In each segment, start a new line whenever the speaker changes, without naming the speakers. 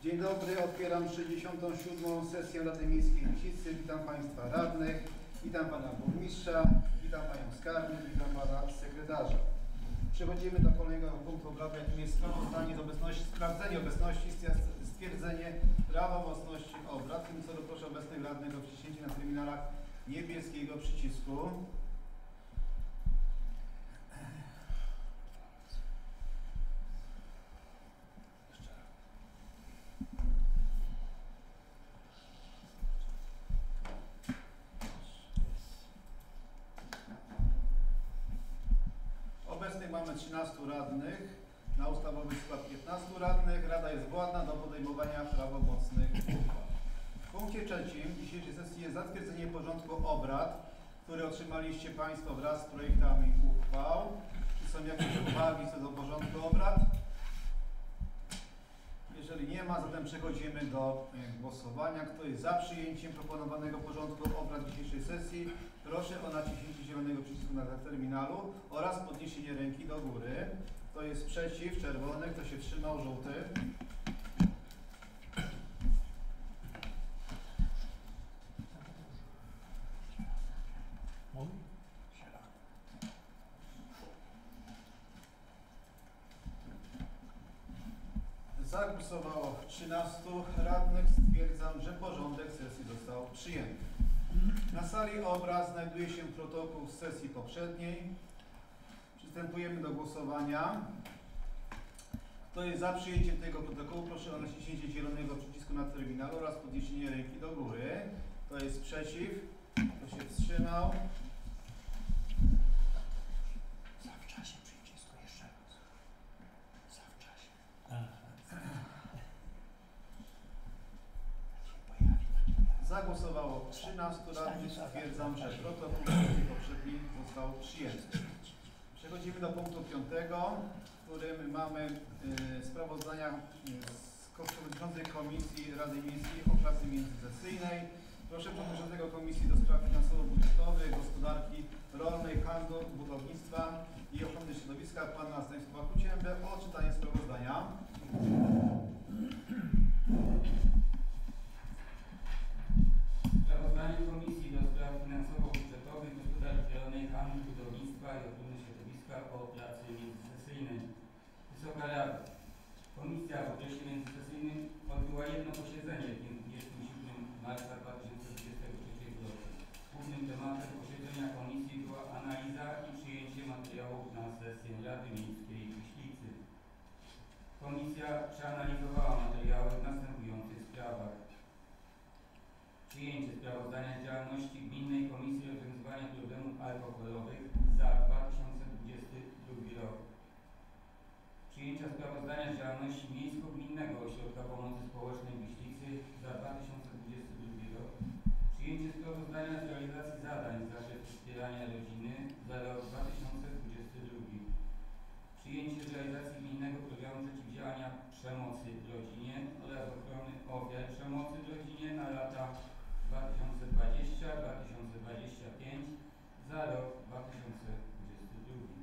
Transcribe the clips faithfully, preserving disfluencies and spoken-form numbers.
Dzień dobry, otwieram sześćdziesiątą siódmą sesję Rady Miejskiej w Lisicy. Witam Państwa radnych, witam Pana Burmistrza, witam Panią Skarbnik, witam Pana Sekretarza. Przechodzimy do kolejnego punktu obrady, jakim jest sprawozdanie z obecności, sprawdzenie obecności, stwierdzenie prawomocności obrad. W tym celu proszę obecnych radnych o wciśnięcie na terminalach niebieskiego przycisku. Obecnych mamy trzynastu radnych, na ustawowy skład piętnastu radnych. Rada jest władna do podejmowania prawomocnych uchwał. W punkcie trzecim dzisiejszej sesji jest zatwierdzenie porządku obrad, który otrzymaliście Państwo wraz z projektami uchwał. Czy są jakieś uwagi co do porządku obrad? Jeżeli nie ma, zatem przechodzimy do głosowania. Kto jest za przyjęciem proponowanego porządku obrad dzisiejszej sesji, proszę o naciśnięcie zielonego przycisku na terminalu oraz podniesienie ręki do góry. Kto jest przeciw, czerwony, kto się wstrzymał, żółty. Zagłosowało trzynastu radnych. Stwierdzam, że porządek sesji został przyjęty. Na sali obrad znajduje się protokół z sesji poprzedniej. Przystępujemy do głosowania. Kto jest za przyjęciem tego protokołu, proszę o naciśnięcie zielonego przycisku na terminalu oraz podniesienie ręki do góry. Kto jest przeciw? Kto się wstrzymał?
Za w czasie przycisku jeszcze raz. Za w czasie.
Zagłosowało trzynastu radnych. Stwierdzam, że protokół sesji poprzedniej został przyjęty. Przechodzimy do punktu piątego, w którym mamy y, sprawozdania z przewodniczącej Komisji Rady Miejskiej o pracy międzysesyjnej. Proszę przewodniczącego Komisji do Spraw Finansowo-Budżetowych, Gospodarki Rolnej, Handlu, Budownictwa i Ochrony Środowiska Pana Stanisława Kuciębę o odczytanie sprawozdania.
Sprawozdanie Komisji do Spraw Finansowo-Budżetowych, Gospodarki Rolnej, Handlu, Budownictwa i Ochrony Środowiska o pracy międzysesyjnej. Wysoka Rada. Komisja w okresie międzysesyjnym odbyła jedno posiedzenie w dniu dwudziestego siódmego marca dwa tysiące dwudziestego trzeciego roku. Głównym tematem posiedzenia Komisji była analiza i przyjęcie materiałów na sesję Rady Miejskiej w Lisicy. Komisja przeanalizowała materiały w następujących sprawach. Przyjęcie sprawozdania z działalności Gminnej Komisji Rozwiązywania Problemów Alkoholowych za dwa tysiące dwudziesty drugi rok. Przyjęcia sprawozdania z działalności Miejsko-Gminnego Ośrodka Pomocy Społecznej w Lisicy za dwa tysiące dwudziesty drugi rok. Przyjęcie sprawozdania z realizacji zadań z zakresu wspierania rodziny za rok dwa tysiące dwudziesty drugi. Przyjęcie z realizacji Gminnego Programu Przeciwdziałania Przemocy w Rodzinie oraz Ochrony Ofiar Przemocy w Rodzinie na lata dwa tysiące dwudziesty do dwa tysiące dwudziestego piątego za rok dwa tysiące dwudziesty drugi.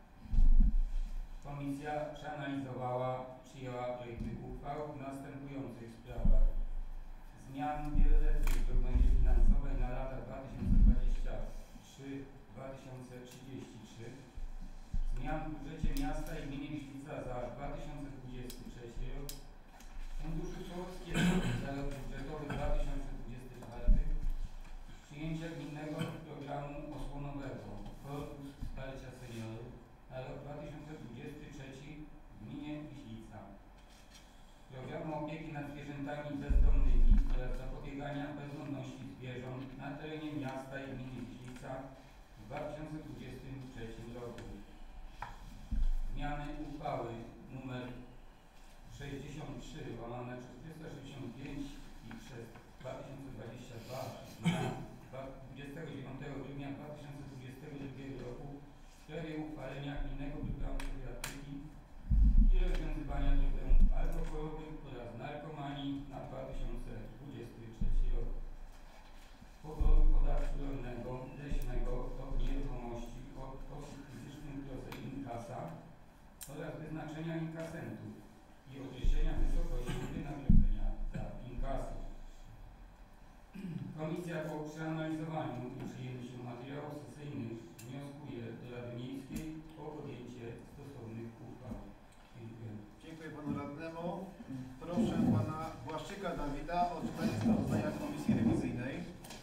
Komisja przeanalizowała, przyjęła projekty uchwał w następujących sprawach. Zmian wieloletniej w prognozie finansowej na lata dwa tysiące dwudziesty trzeci do dwa tysiące trzydziestego trzeciego. Zmian w budżecie miasta i gminy Lisica za dwa tysiące dwudziesty trzeci rok. Funduszu Sołeckiego za rok budżetowy dwa tysiące dwudziesty czwarty. Przyjęcia gminnego programu osłonowego Korpus Wsparcia Seniorów na rok dwa tysiące dwudziesty trzeci w gminie Lisica. Programu opieki nad zwierzętami bezdomnymi oraz zapobiegania bezdomności zwierząt na terenie miasta i gminy Lisica w dwa tysiące dwudziestym trzecim roku. Zmiany uchwały nr sześćdziesiąt trzy łamane przez trzysta sześćdziesiąt pięć i przez dwa tysiące dwadzieścia dwa dwudziestego dziewiątego grudnia dwa tysiące dwudziestego drugiego roku w sprawie uchwalenia gminnego programu profilaktyki i rozwiązywania problemów alkoholowych oraz narkomanii na dwa tysiące dwudziesty trzeci rok. Poboru podatku rolnego, leśnego od nieruchomości od osób fizycznych w drodze inkasa oraz wyznaczenia inkasentów i określenia wysokości wynagrodzenia inkasy. Komisja po przeanalizowaniu i przyjęciu materiałów sesyjnych wnioskuje do Rady Miejskiej o podjęcie stosownych uchwał. Dziękuję.
Dziękuję panu radnemu. Proszę pana Błaszczyka Dawida o odczytanie sprawozdania Komisji Rewizyjnej.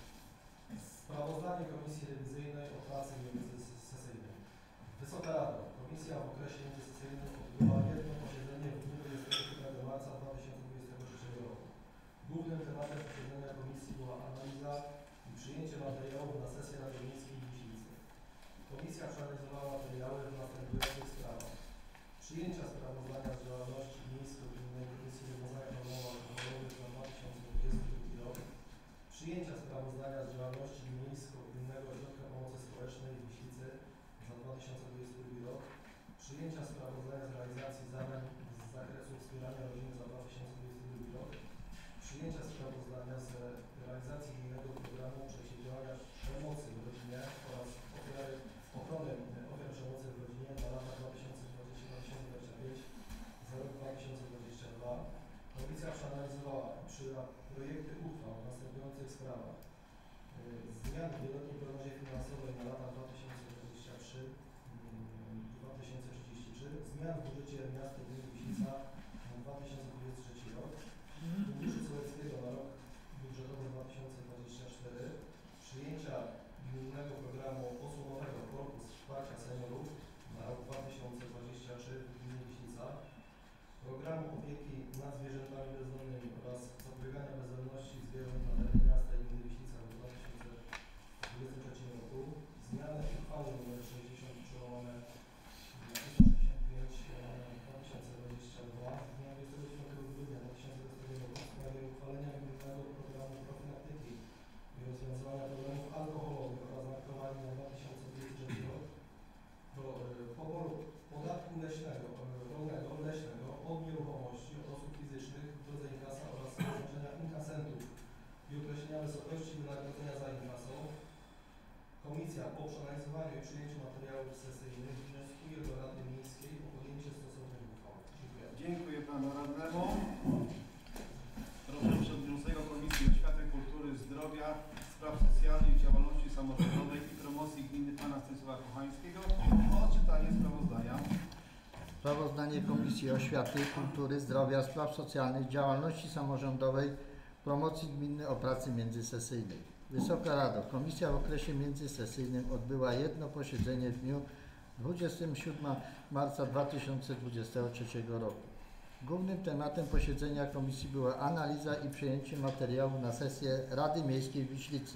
Sprawozdanie Komisji Rewizyjnej o pracy międzysesyjnej. Wysoka Rado, Komisja w okresie międzysesyjnym odbyła jedno posiedzenie w dniu dwudziestego siódmego marca dwa tysiące dwudziestego trzeciego roku. Głównym tematem posiedzenia Komisji była analiza i przyjęcie materiałów na sesję Rady Miejskiej w Wiślicy. Komisja przeanalizowała materiały w następujących sprawach: przyjęcia sprawozdania z działalności Miejsko-Gminnej Komisji Rozwiązania Problemów Alkoholowych za dwa tysiące dwudziesty drugi rok, przyjęcia sprawozdania z działalności Miejsko-Gminnego Ośrodka Pomocy Społecznej w Wiślicy za dwa tysiące dwudziesty drugi rok, przyjęcia sprawozdania z realizacji zadań z zakresu wspierania rodziny za dwa tysiące dwudziesty drugi rok, przyjęcia sprawozdania z realizacji gminnego programu przeciwdziałania przemocy w rodzinie oraz ofiary, ochrony ofiar przemocy w rodzinie na lata dwa tysiące dwudziesty do dwa tysiące dwudziestego piątego za rok dwa tysiące dwudziesty drugi. Komisja przeanalizowała i przyjęła projekty uchwał w następujących sprawach: zmian w wieloletniej prognozie finansowej na lata dwa tysiące dwudziesty trzeci do dwa tysiące trzydziestego trzeciego, zmian w budżecie miasta i gminy Wiślica na dwa tysiące dwudziesty trzeci rok, Funduszu Sołeckiego na rok budżetowy dwa tysiące dwudziesty czwarty, przyjęcia gminnego programu osłonowego Korpus Wsparcia Seniorów na rok dwa tysiące dwudziesty trzeci w gminie Wiślica, programu opieki nad zwierzętami bezdomnymi oraz zapobiegania bezdomności zwierząt na terenie miasta i gminy Wiślica w dwa tysiące dwudziestym trzecim roku, zmiany uchwały nr sześćdziesiąt trzy łamane trzysta sześćdziesiąt pięć dwa tysiące dwudziesty drugi z dnia dwudziestego dziewiątego grudnia dwa tysiące dwudziestego roku w sprawie uchwalenia gminnego programu profilaktyki i rozwiązywania problemów alkoholowych oraz narkomanii na dwa tysiące dwudziesty trzeci rok, do y, poboru podatku leśnego, rolnego, leśnego od nieruchomości od osób fizycznych w drodze inkasa oraz wyznaczenia inkasentów i określenia wysokości wynagrodzenia za inkasą. Komisja po przeanalizowaniu i przyjęciu materiałów sesyjnych wnioskuje do Rady Miejskiej o podjęcie stosownych uchwał. Dziękuję.
Dziękuję panu radnemu. Proszę przewodniczącego Komisji Oświaty, Kultury, Zdrowia, Spraw Socjalnych, Działalności Samorządowej i Promocji Gminy pana Stanisława Kochańskiego o odczytanie sprawozdania.
Sprawozdanie Komisji Oświaty, Kultury, Zdrowia, Spraw Socjalnych, Działalności Samorządowej, Promocji Gminy o pracy międzysesyjnej. Wysoka Rado, Komisja w okresie międzysesyjnym odbyła jedno posiedzenie w dniu dwudziestego siódmego marca dwa tysiące dwudziestego trzeciego roku. Głównym tematem posiedzenia Komisji była analiza i przyjęcie materiału na sesję Rady Miejskiej w Wiślicy.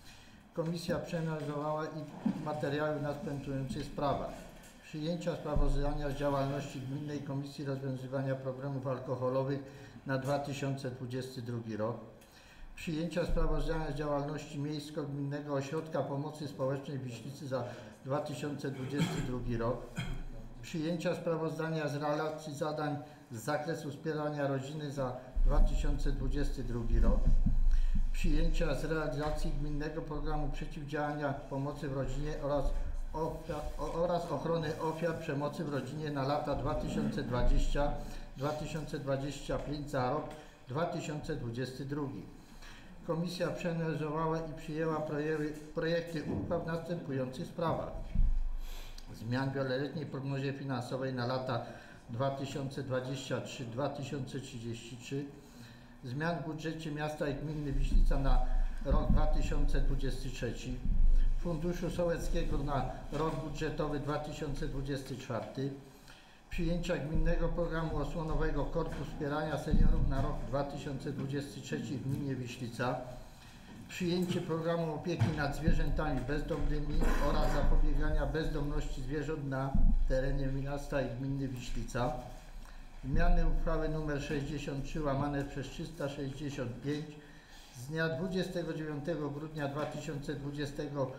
Komisja przeanalizowała i materiały w następujących sprawach: przyjęcia sprawozdania z działalności Gminnej Komisji Rozwiązywania Problemów Alkoholowych na dwa tysiące dwudziesty drugi rok, przyjęcia sprawozdania z działalności Miejsko-Gminnego Ośrodka Pomocy Społecznej w Wiślicy za dwa tysiące dwudziesty drugi rok, przyjęcia sprawozdania z realizacji zadań z zakresu wspierania rodziny za dwa tysiące dwudziesty drugi rok, przyjęcia z realizacji Gminnego Programu Przeciwdziałania Pomocy w Rodzinie oraz, ofiar, oraz ochrony ofiar przemocy w rodzinie na lata dwa tysiące dwudziesty do dwa tysiące dwudziestego piątego za rok dwa tysiące dwudziesty drugi. Komisja przeanalizowała i przyjęła projekty uchwał w następujących sprawach: zmian w wieloletniej prognozie finansowej na lata dwa tysiące dwudziesty trzeci do dwa tysiące trzydziestego trzeciego, zmian w budżecie miasta i gminy Wiślica na rok dwa tysiące dwudziesty trzeci, Funduszu Sołeckiego na rok budżetowy dwa tysiące dwudziesty czwarty, przyjęcia Gminnego Programu Osłonowego Korpus Wspierania Seniorów na rok dwa tysiące dwudziesty trzeci w gminie Wiślica, przyjęcie Programu Opieki nad Zwierzętami Bezdomnymi oraz zapobiegania bezdomności zwierząt na terenie miasta i gminy Wiślica, zmiany uchwały nr sześćdziesiąt trzy łamane przez trzysta sześćdziesiąt pięć z dnia dwudziestego dziewiątego grudnia dwa tysiące dwudziestego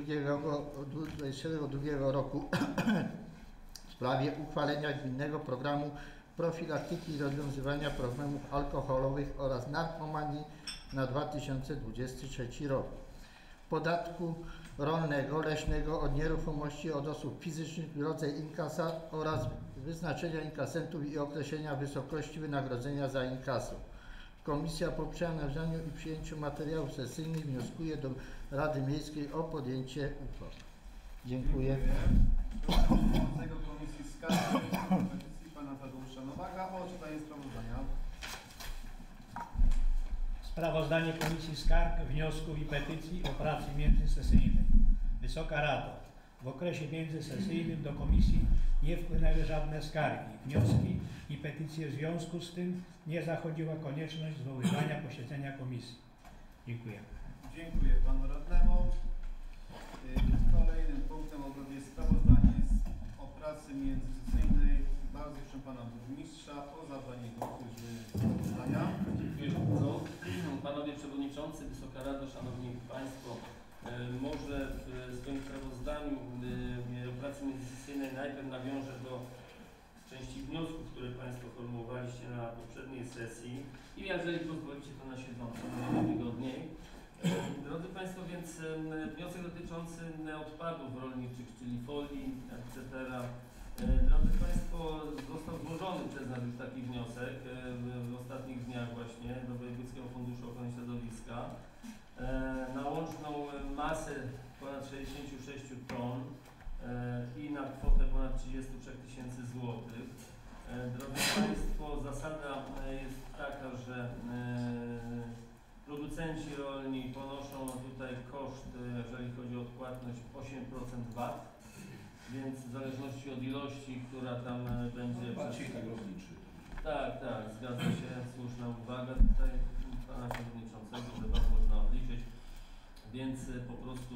drugiego roku w sprawie uchwalenia Gminnego Programu Profilaktyki i Rozwiązywania Problemów Alkoholowych oraz Narkomanii na dwa tysiące dwudziesty trzeci rok, podatku rolnego, leśnego od nieruchomości od osób fizycznych w drodze inkasa oraz wyznaczenia inkasentów i określenia wysokości wynagrodzenia za inkaso. Komisja po przeanalizowaniu i przyjęciu materiałów sesyjnych wnioskuje do Rady Miejskiej o podjęcie uchwały. Dziękuję.
Przewodniczącego Komisji Skarg i Petycji pana Tadeusza Nowaka o czytanie sprawozdania.
Sprawozdanie Komisji Skarg, Wniosków i Petycji o pracy międzysesyjnej. Wysoka Rado, w okresie międzysesyjnym do Komisji nie wpłynęły żadne skargi, wnioski i petycje. W związku z tym nie zachodziła konieczność zwoływania posiedzenia Komisji. Dziękuję.
Dziękuję panu radnemu. Y, Kolejnym punktem obrad jest sprawozdanie z, o pracy międzysesyjnej. Bardzo proszę pana burmistrza o zabranie głosu z sprawozdania.
Dziękuję bardzo. Panowie Przewodniczący, Wysoka Rado, Szanowni Państwo, e, może w swoim sprawozdaniu e, o pracy międzysesyjnej najpierw nawiążę do części wniosków, które Państwo formułowaliście na poprzedniej sesji i jeżeli pozwolicie, to na siedząco, będzie wygodniej. E, Drodzy Państwo, więc e, wniosek dotyczący odpadów rolniczych, czyli folii, et cetera. Drodzy Państwo, został złożony przez nas już taki wniosek w ostatnich dniach właśnie do Wojewódzkiego Funduszu Ochrony Środowiska na łączną masę ponad sześćdziesiąt sześć ton i na kwotę ponad trzydzieści trzy tysięcy złotych. Drodzy Państwo, zasada jest taka, że producenci rolni ponoszą tutaj koszt, jeżeli chodzi o odpłatność, osiem procent V A T. Więc w zależności od ilości, która tam będzie...
Bardziej tak rolniczy.
Tak, tak, zgadza się, słuszna uwaga tutaj pana przewodniczącego, że to można odliczyć, więc po prostu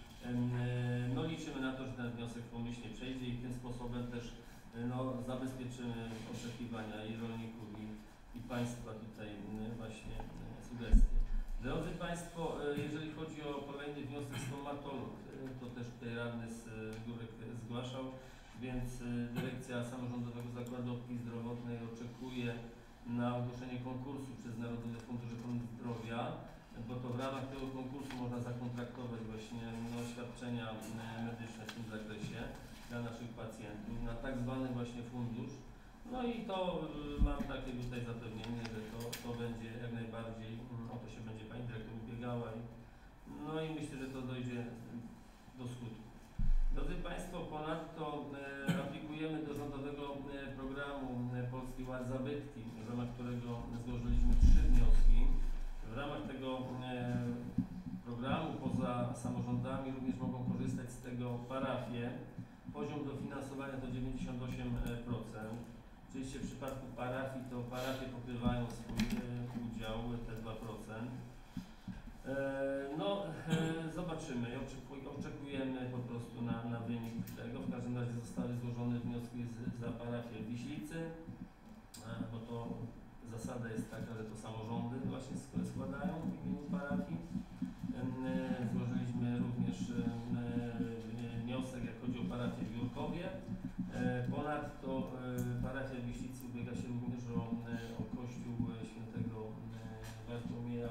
no, liczymy na to, że ten wniosek pomyślnie przejdzie i tym sposobem też no, zabezpieczymy oczekiwania i rolników i, i państwa tutaj właśnie sugestie. Drodzy Państwo, jeżeli chodzi o kolejny wniosek stomatolog, to też tutaj radny z Górek zgłaszał, więc Dyrekcja Samorządowego Zakładu Opieki Zdrowotnej oczekuje na ogłoszenie konkursu przez Narodowy Fundusz Ochrony Zdrowia, bo to w ramach tego konkursu można zakontraktować właśnie no, świadczenia medyczne w tym zakresie dla naszych pacjentów, na tak zwany właśnie fundusz. No i to y, mam takie tutaj zapewnienie, że to, to będzie jak najbardziej, y, o to się będzie Pani Dyrektor ubiegała i, no i myślę, że to dojdzie do skutku. Drodzy Państwo, ponadto y, aplikujemy do rządowego y, programu y, Polski Ład Zabytki, w ramach którego złożyliśmy trzy wnioski. W ramach tego y, programu poza samorządami również mogą korzystać z tego parafie. Poziom dofinansowania to dziewięćdziesiąt osiem procent. Oczywiście w przypadku parafii to parafie pokrywają swój e, udział, te dwa procent. E, no, e, zobaczymy, Oczekuj, oczekujemy po prostu na, na wynik tego. W każdym razie zostały złożone wnioski z, za parafię w Wiślicy, e, bo to zasada jest taka, że to samorządy właśnie składają w imieniu parafii. E, złożyliśmy również e, wniosek, jak chodzi o parafię w Jurkowie. Ponadto parafia w Wiślicy ubiega się również o, o kościół świętego Bartłomieja,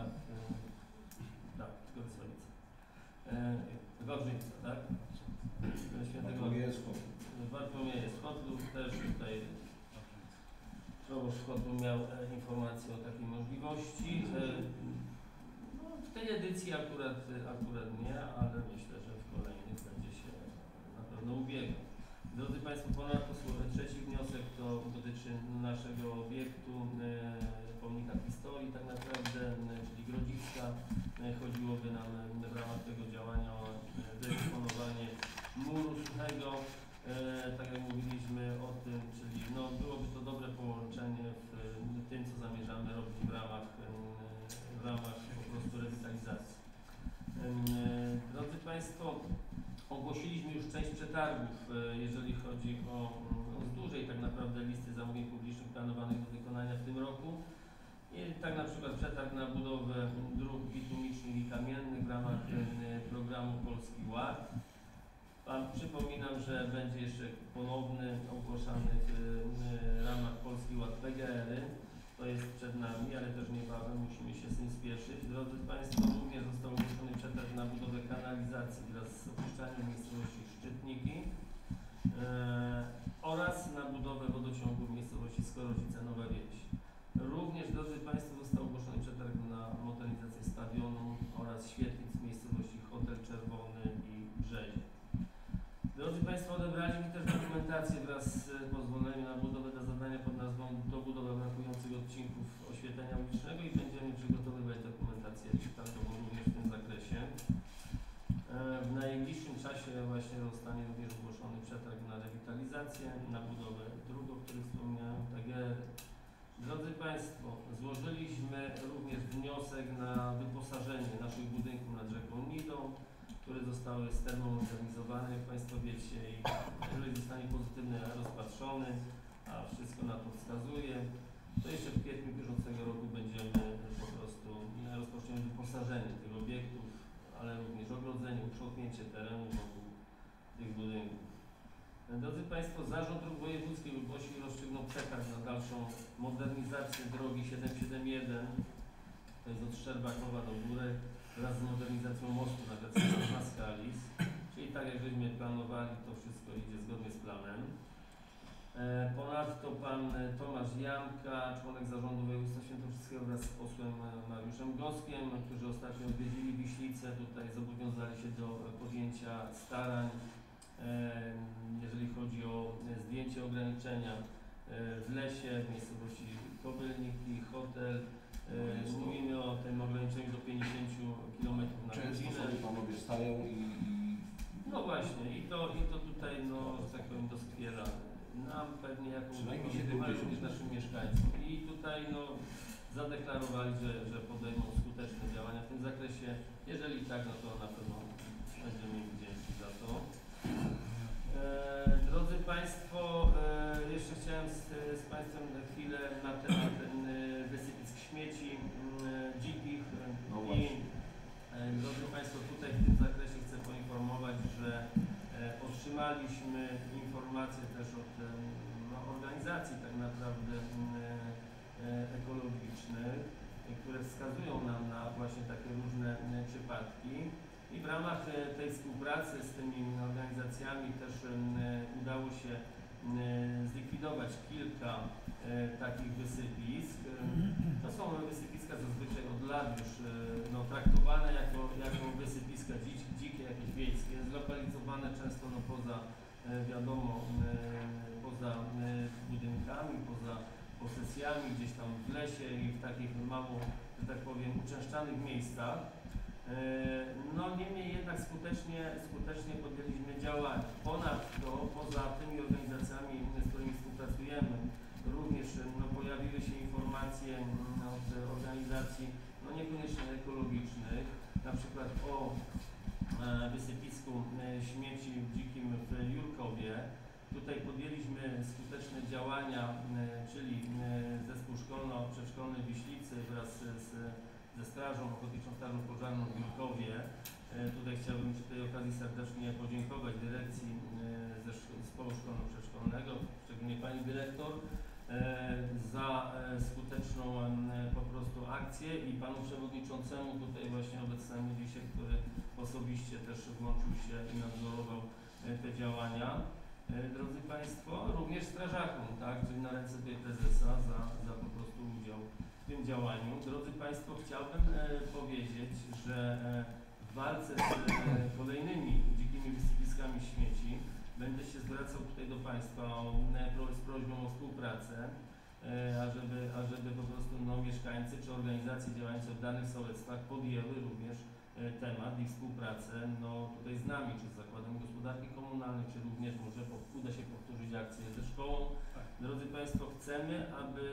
tak, Gorysławica, Gorżyńca, tak? Świętego Bartłomieja z Kotlu, też tutaj proboszcz Kotlu miał informację o takiej możliwości. No, w tej edycji akurat, akurat nie, ale myślę, że w kolejnych będzie się na pewno ubiegał. Drodzy Państwo, ponadto trzeci wniosek to dotyczy naszego obiektu, e, pomnika historii tak naprawdę, e, czyli Grodziska. E, chodziłoby nam w ramach tego działania o wyeksponowanie muru suchego, e, tak jak mówiliśmy o tym, czyli no, byłoby to dobre połączenie w, w tym, co zamierzamy robić w ramach, e, w ramach po prostu rewitalizacji. E, drodzy Państwo, ogłosiliśmy już część przetargów, jeżeli chodzi o, o z dużej tak naprawdę listy zamówień publicznych planowanych do wykonania w tym roku. I tak na przykład przetarg na budowę dróg bitumicznych i kamiennych w ramach programu Polski Ład. Pan, przypominam, że będzie jeszcze ponowny ogłaszany w, w ramach Polski Ład P G R-y. To jest przed nami, ale też niebawem musimy się z tym spieszyć. Drodzy Państwo, również został ogłoszony przetarg na budowę kanalizacji wraz z opuszczaniem miejscowości Szczytniki e, oraz na budowę wodociągu w miejscowości Skorodzice Nowa Wieś. Również, drodzy Państwo, został ogłoszony organizację, na budowę dróg, o których wspomniałem, tak jak drodzy Państwo, złożyliśmy również wniosek na wyposażenie naszych budynków nad rzeką Nidą, które zostały termomodernizowane, jak Państwo wiecie, i jeżeli zostanie pozytywnie rozpatrzony, a wszystko na to wskazuje, to jeszcze w kwietniu bieżącego roku będziemy po prostu rozpoczniemy wyposażenie tych obiektów, ale również ogrodzenie, uprzątnięcie terenu wokół tych budynków. Drodzy Państwo, Zarząd Dróg Wojewódzkich ogłosił i rozstrzygnął przekaz na dalszą modernizację drogi siedemset siedemdziesiąt jeden, to jest od Szczerbakowa do Górek, wraz z modernizacją mostu na Gacylach na Skalis, czyli tak jak żeśmy planowali, to wszystko idzie zgodnie z planem. Ponadto pan Tomasz Janka, członek Zarządu Województwa Świętokrzyskiego wraz z posłem Mariuszem Goskiem, którzy ostatnio odwiedzili Wiślicę, tutaj zobowiązali się do podjęcia starań, jeżeli chodzi o zdjęcie ograniczenia w lesie, w miejscowości Kobylniki, hotel. Mówimy o tym ograniczeniu do pięćdziesięciu kilometrów na godzinę.
Często sobie panowie stają i...
No właśnie, i to, i to tutaj, no, że tak powiem, doskwiera nam pewnie jako również naszym mieszkańcom. I tutaj no, zadeklarowali, że, że podejmą skuteczne działania w tym zakresie. Jeżeli tak, no to na pewno będziemy im wdzięczni za to. E, drodzy Państwo, e, jeszcze chciałem z, z Państwem chwilę na temat e, wysypisk śmieci e, dzikich.
No
I e, drodzy Państwo, tutaj w tym zakresie chcę poinformować, że e, otrzymaliśmy informacje też od e, no, organizacji tak naprawdę e, e, ekologicznych, e, które wskazują nam na właśnie takie różne e, przypadki. I w ramach tej współpracy z tymi organizacjami też udało się zlikwidować kilka takich wysypisk. To są wysypiska zazwyczaj od lat już no, traktowane jako, jako wysypiska dzikie, dzikie, jakieś wiejskie, zlokalizowane często no, poza, wiadomo, poza budynkami, poza posesjami, gdzieś tam w lesie i w takich mało, że tak powiem, uczęszczanych miejscach. No niemniej jednak skutecznie, skutecznie podjęliśmy działania. Ponadto, poza tymi organizacjami, z którymi współpracujemy, również no, pojawiły się informacje od organizacji no, niekoniecznie ekologicznych, na przykład o e, wysypisku e, śmieci w dzikim w Jurkowie. Tutaj podjęliśmy skuteczne działania, e, czyli e, zespół szkolno-przedszkolny w Wiślicy wraz z, ze Strażą Ochotniczą Strażą Pożarną w Jurkowie. E, tutaj chciałbym przy tej okazji serdecznie podziękować dyrekcji e, ze zespołu szkolno-przedszkolnego, szczególnie pani dyrektor, e, za e, skuteczną e, po prostu akcję i panu przewodniczącemu tutaj właśnie obecnemu dzisiaj, który osobiście też włączył się i nadzorował e, te działania. E, drodzy Państwo, również strażakom, tak, czyli na ręce tutaj prezesa za, za po prostu udział w tym działaniu. Drodzy Państwo, chciałbym e, powiedzieć, że e, w walce z e, kolejnymi dzikimi wysypiskami śmieci będę się zwracał tutaj do Państwa o, e, z prośbą o współpracę, e, ażeby, ażeby po prostu no, mieszkańcy czy organizacje działające w danych sołectwach podjęły również e, temat i współpracę no, tutaj z nami, czy z Zakładem Gospodarki Komunalnej, czy również może po, uda się powtórzyć akcję ze szkołą. Drodzy Państwo, chcemy, aby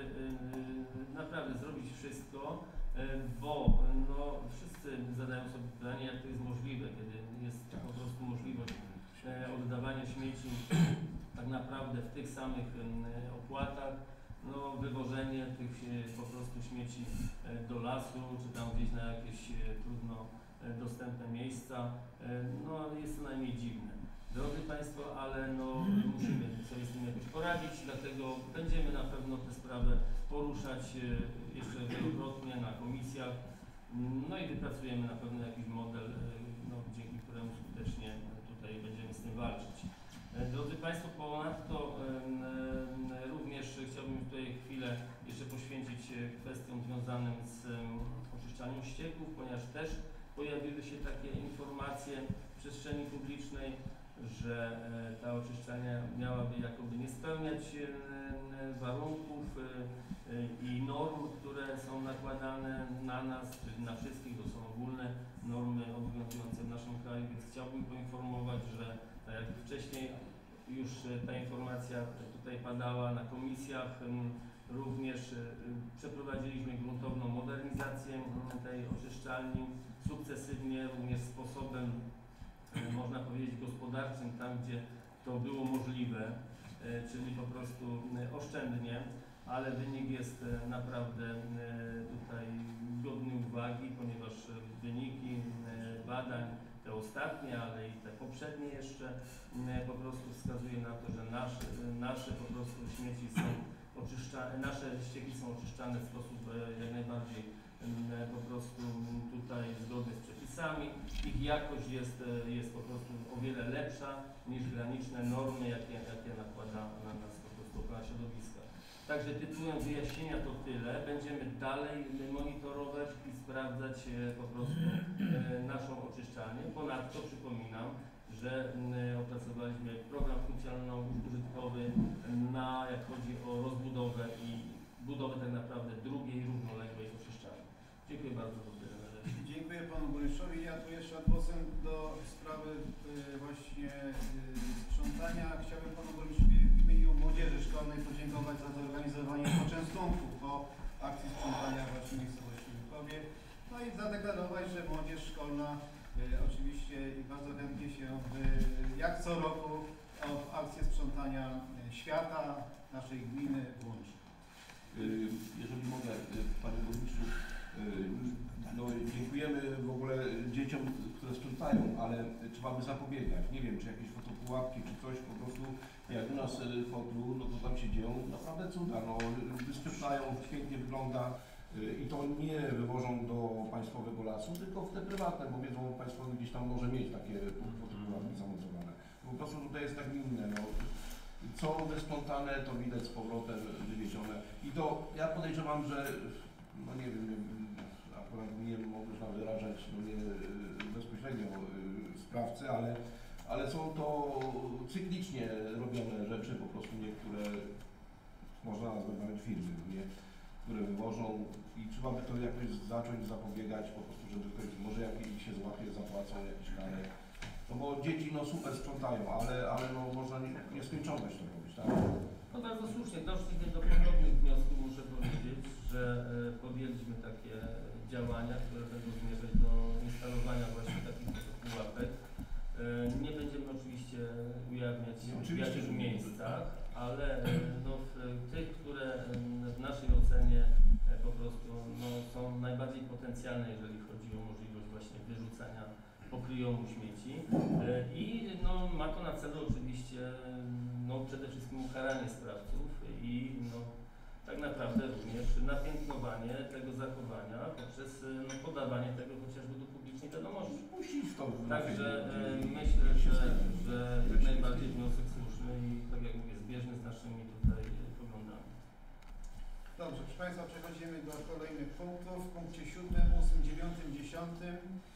y, naprawdę zrobić wszystko, y, bo no, wszyscy zadają sobie pytanie, jak to jest możliwe, kiedy jest po prostu możliwość y, oddawania śmieci tak naprawdę w tych samych y, opłatach, no, wywożenie tych y, po prostu śmieci y, do lasu, czy tam gdzieś na jakieś y, trudno y, dostępne miejsca, y, no jest co najmniej dziwne. Drodzy Państwo, ale no, musimy sobie z tym jakoś poradzić, dlatego będziemy na pewno tę sprawę poruszać jeszcze wielokrotnie na komisjach, no i wypracujemy na pewno jakiś model, no, dzięki któremu skutecznie tutaj będziemy z tym walczyć. Drodzy Państwo, ponadto również chciałbym tutaj chwilę jeszcze poświęcić kwestiom związanym z oczyszczaniem ścieków, ponieważ też pojawiły się takie informacje w przestrzeni publicznej, że ta oczyszczalnia miałaby jakoby nie spełniać warunków i norm, które są nakładane na nas, czyli na wszystkich, to są ogólne normy obowiązujące w naszym kraju, więc chciałbym poinformować, że tak jak wcześniej już ta informacja tutaj padała na komisjach. Również przeprowadziliśmy gruntowną modernizację tej oczyszczalni sukcesywnie, również sposobem, można powiedzieć, gospodarczym, tam gdzie to było możliwe, czyli po prostu oszczędnie, ale wynik jest naprawdę tutaj godny uwagi, ponieważ wyniki badań, te ostatnie, ale i te poprzednie jeszcze, po prostu wskazuje na to, że nasze, nasze po prostu śmieci są oczyszczane, nasze ścieki są oczyszczane w sposób jak najbardziej po prostu tutaj zgodny z przepisami. Ich jakość jest, jest po prostu o wiele lepsza niż graniczne normy, jakie, jakie nakłada na nas po prostu ochrona środowiska. Także tytułem wyjaśnienia to tyle. Będziemy dalej monitorować i sprawdzać po prostu naszą oczyszczalnię. Ponadto przypominam, że opracowaliśmy program funkcjonalno-użytkowy na, jak chodzi o rozbudowę i budowę tak naprawdę drugiej równoległej oczyszczalni. Dziękuję bardzo za tyle.
Dziękuję panu burmistrzowi. Ja tu jeszcze adwocem do sprawy y, właśnie y, sprzątania. Chciałbym panu burmistrzowi w imieniu młodzieży szkolnej podziękować za zorganizowanie poczęstunków po akcji sprzątania właśnie w miejscowości Łukowie. No i zadeklarować, że młodzież szkolna y, oczywiście bardzo chętnie się w, jak co roku w akcję sprzątania y, świata naszej gminy włączy.
Jeżeli mogę, panie burmistrzu, no, dziękujemy w ogóle dzieciom, które sprzątają, ale trzeba by zapobiegać. Nie wiem, czy jakieś fotopułapki, czy coś, po prostu jak u nas w Odru, no to tam się dzieją naprawdę cuda. No, sprzątają, pięknie wygląda i to nie wywożą do państwowego lasu, tylko w te prywatne, bo wiedzą, państwo gdzieś tam może mieć takie fotopułapki zamontowane. Po prostu tutaj jest tak inne. No. Co wysprzątane, to widać z powrotem wywiezione. I to ja podejrzewam, że no nie wiem, akurat nie można wyrażać no nie bezpośrednio sprawcy, ale, ale są to cyklicznie robione rzeczy, po prostu niektóre można nazwać nawet firmy, nie, które wywożą i trzeba by to jakoś zacząć zapobiegać, po prostu, żeby ktoś może jak się złapie, zapłacą jakieś kary. No bo dzieci no super sprzątają, ale, ale no można nie, nieskończoność to robić, tak?
No bardzo słusznie, doszliśmy do podobnych wniosków, muszę powiedzieć, że e, podjęliśmy takie działania, które będą zmierzać do instalowania właśnie takich pułapek. E, nie będziemy oczywiście ujawniać w jakich miejscach, ale e, no, w tych, które w naszej ocenie e, po prostu no, są najbardziej potencjalne, jeżeli chodzi o możliwość właśnie wyrzucania pokryjomu śmieci i no, ma to na celu oczywiście no, przede wszystkim ukaranie sprawców i no, tak naprawdę również napiętnowanie tego zachowania poprzez no, podawanie tego chociażby do publicznej wiadomości. Także myślę, że, że jak najbardziej wniosek słuszny i tak jak mówię, zbieżny z naszymi tutaj poglądami.
Dobrze, proszę Państwa, przechodzimy do kolejnych punktów. W punkcie siódmym, ósmym, dziewiątym, dziesiątym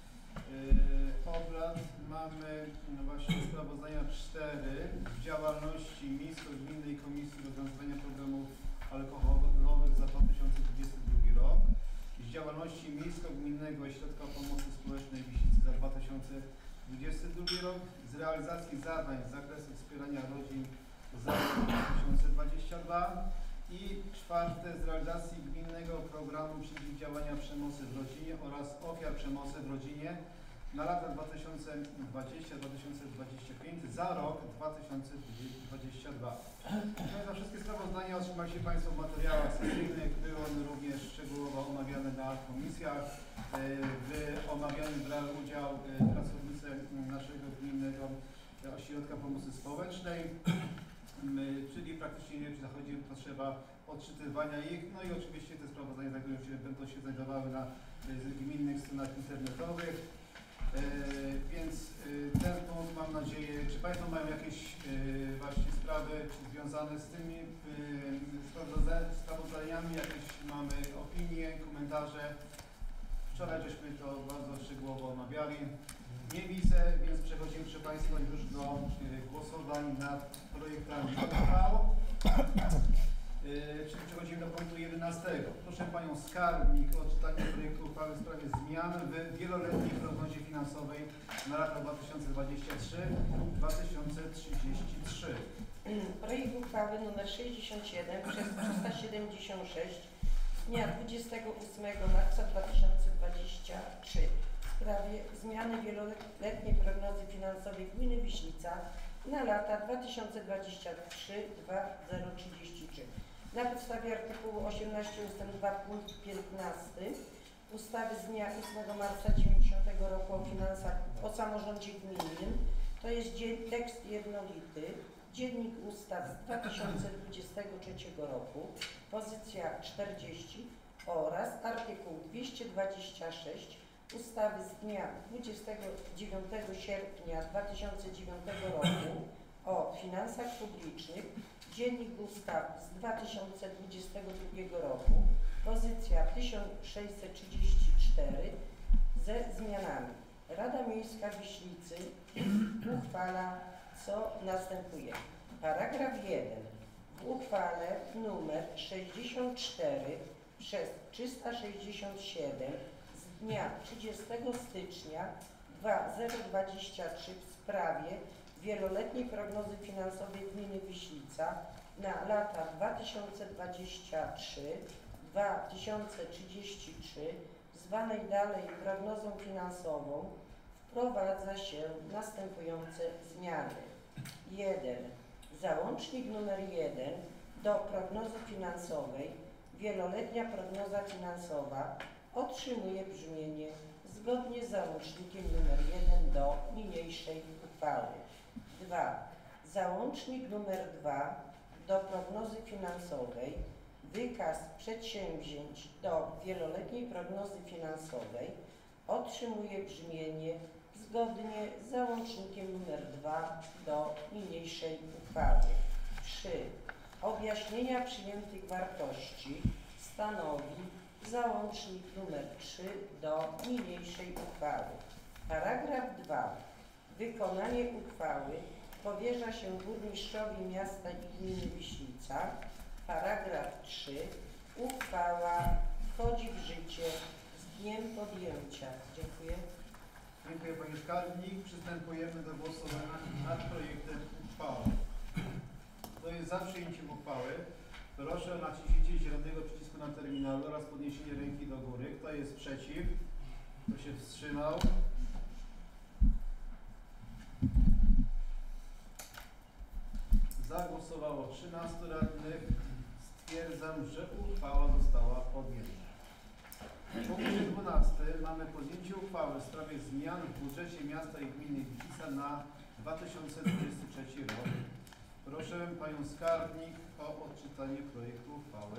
Yy, obrad mamy no właśnie sprawozdania cztery z działalności Miejsko-Gminnej Komisji Rozwiązywania Problemów Alkoholowych za dwa tysiące dwudziesty drugi rok, z działalności Miejsko-Gminnego Ośrodka Pomocy Społecznej w Wisicy za dwa tysiące dwudziesty drugi rok, z realizacji zadań z zakresu wspierania rodzin za dwa tysiące dwudziesty drugi i czwarte z realizacji gminnego programu przeciwdziałania przemocy w rodzinie oraz ofiar przemocy w rodzinie na lata dwa tysiące dwudziesty do dwa tysiące dwudziestego piątego za rok dwa tysiące dwudziesty drugi. Za wszystkie sprawozdania otrzymaliście Państwo w materiałach sesyjnych. Były one również szczegółowo omawiane na komisjach. W omawianiu brały udział pracownicy naszego gminnego ośrodka pomocy społecznej. My, czyli praktycznie nie zachodzi potrzeba odczytywania ich, no i oczywiście te sprawozdania znajdują się, będą się znajdowały na gminnych stronach internetowych, e, więc e, ten punkt mam nadzieję, czy Państwo mają jakieś e, właśnie sprawy związane z tymi e, sprawozdaniami, jakieś mamy opinie, komentarze. Wczoraj żeśmy to bardzo szczegółowo omawiali. Nie widzę, więc przechodzimy, proszę Państwa, już do y, głosowań nad projektami uchwał. Y, czyli przechodzimy do punktu jedenastego. jedenastego. Proszę Panią Skarbnik o odczytanie projektu uchwały w sprawie zmian w wieloletniej prognozie finansowej na lata dwa tysiące dwudziesty trzeci do dwa tysiące trzydziestego trzeciego.
Projekt uchwały nr sześćdziesiąt siedem przez trzysta siedemdziesiąt sześć z dnia dwudziestego ósmego marca dwa tysiące dwudziestego trzeciego w sprawie zmiany wieloletniej prognozy finansowej gminy Wiślica na lata dwa tysiące dwudziesty trzeci do dwa tysiące trzydziestego trzeciego. Na podstawie artykułu osiemnaście ustęp dwa punkt piętnasty ustawy z dnia ósmego marca dziewięćdziesiątego roku o finansach o samorządzie gminnym, to jest dzień, tekst jednolity, Dziennik Ustaw z dwa tysiące dwudziestego trzeciego roku, pozycja czterdzieści oraz artykuł dwieście dwadzieścia sześć ustawy z dnia dwudziestego dziewiątego sierpnia dwa tysiące dziewiątego roku o finansach publicznych, Dziennik Ustaw z dwa tysiące dwudziestego drugiego roku, pozycja tysiąc sześćset trzydzieści cztery ze zmianami. Rada Miejska Wiślicy uchwala, co następuje. Paragraf jeden. W uchwale nr sześćdziesiąt cztery przez trzysta sześćdziesiąt siedem z dnia trzydziestego stycznia dwa tysiące dwudziestego trzeciego w sprawie wieloletniej prognozy finansowej gminy Wiślica na lata dwa tysiące dwudziesty trzeci do dwa tysiące trzydziestego trzeciego, zwanej dalej prognozą finansową, wprowadza się następujące zmiany. jeden. Załącznik nr jeden do prognozy finansowej, wieloletnia prognoza finansowa otrzymuje brzmienie zgodnie z załącznikiem nr jeden do niniejszej uchwały. dwa. Załącznik nr dwa do prognozy finansowej, wykaz przedsięwzięć do wieloletniej prognozy finansowej otrzymuje brzmienie zgodnie z załącznikiem nr dwa do niniejszej uchwały. trzy. Objaśnienia przyjętych wartości stanowi załącznik nr trzy do niniejszej uchwały. Paragraf dwa. Wykonanie uchwały powierza się burmistrzowi miasta i gminy Wiślica. Paragraf trzy. Uchwała wchodzi w życie z dniem podjęcia. Dziękuję.
Dziękuję Pani Skarbnik. Przystępujemy do głosowania nad projektem uchwały. Kto jest za przyjęciem uchwały, proszę o naciśnięcie zielonego przycisku na terminalu oraz podniesienie ręki do góry. Kto jest przeciw? Kto się wstrzymał? Za głosowało trzynastu radnych. Stwierdzam, że uchwała została podjęta. W punkcie dwunastym mamy podjęcie uchwały w sprawie zmian w budżecie miasta i gminy Wiślica na dwa tysiące dwudziesty trzeci rok. Proszę Panią Skarbnik o odczytanie projektu uchwały.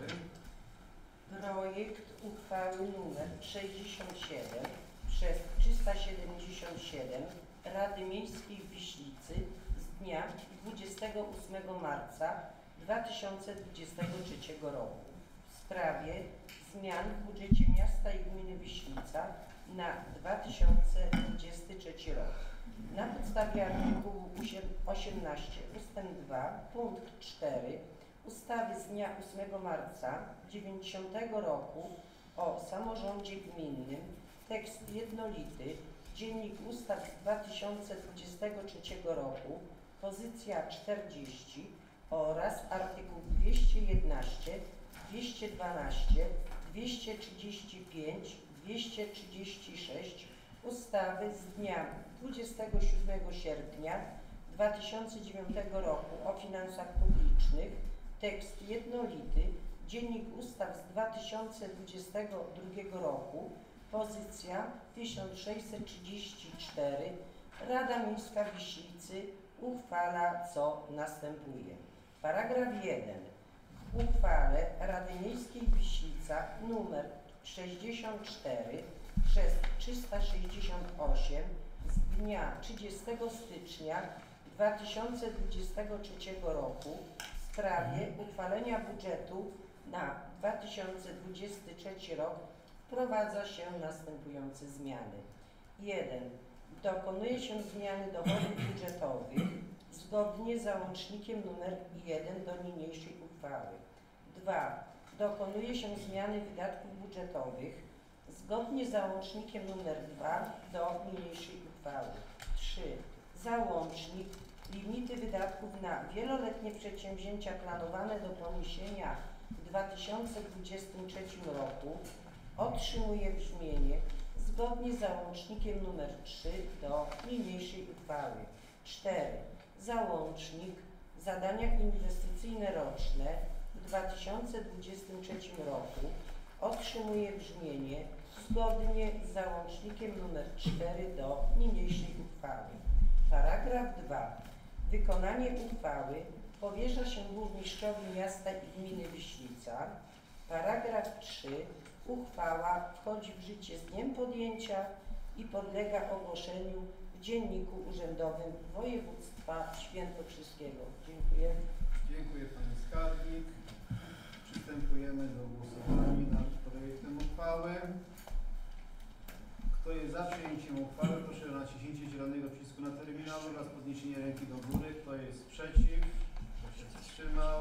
Projekt uchwały nr sześćdziesiąt siedem przez trzysta siedemdziesiąt siedem Rady Miejskiej w Wiślicy z dnia dwudziestego ósmego marca dwa tysiące dwudziestego trzeciego roku w sprawie zmian w budżecie miasta i gminy Wiślica na dwa tysiące dwudziesty trzeci rok. Na podstawie artykułu osiemnaście ustęp dwa punkt cztery ustawy z dnia ósmego marca dziewięćdziesiątego roku o samorządzie gminnym, tekst jednolity, Dziennik Ustaw z dwa tysiące dwudziestego trzeciego roku, pozycja czterdzieści oraz artykuł dwieście jedenaście, dwieście dwanaście, dwieście trzydzieści pięć, dwieście trzydzieści sześć ustawy z dnia dwudziestego siódmego sierpnia dwa tysiące dziewiątego roku o finansach publicznych, tekst jednolity, Dziennik Ustaw z dwa tysiące dwudziestego drugiego roku, pozycja tysiąc sześćset trzydzieści cztery, Rada Miejska Wiślicy uchwala, co następuje. Paragraf jeden. W uchwale Rady Miejskiej Wiślica nr sześćdziesiąt cztery przez trzysta sześćdziesiąt osiem z dnia trzydziestego stycznia dwa tysiące dwudziestego trzeciego roku w sprawie uchwalenia budżetu na dwa tysiące dwudziesty trzeci rok wprowadza się następujące zmiany. jeden. Dokonuje się zmiany dochodów budżetowych zgodnie z załącznikiem nr jeden do niniejszej uchwały. dwa. dokonuje się zmiany wydatków budżetowych zgodnie z załącznikiem nr dwa do niniejszej uchwały. trzy. Załącznik limity wydatków na wieloletnie przedsięwzięcia planowane do poniesienia w dwa tysiące dwudziestym trzecim roku otrzymuje brzmienie zgodnie z załącznikiem nr trzy do niniejszej uchwały. cztery. Załącznik zadania inwestycyjne roczne w dwa tysiące dwudziestym trzecim roku otrzymuje brzmienie zgodnie z załącznikiem nr cztery do niniejszej uchwały. Paragraf dwa. Wykonanie uchwały powierza się burmistrzowi miasta i gminy Wiślica. Paragraf trzy. Uchwała wchodzi w życie z dniem podjęcia i podlega ogłoszeniu w Dzienniku Urzędowym Województwa Świętokrzyskiego. Dziękuję.
Dziękuję Pani Skarbnik. Przystępujemy do głosowania nad projektem uchwały. Kto jest za przyjęciem uchwały, proszę o naciśnięcie zielonego przycisku na terminalu oraz podniesienie ręki do góry. Kto jest przeciw? Kto się wstrzymał?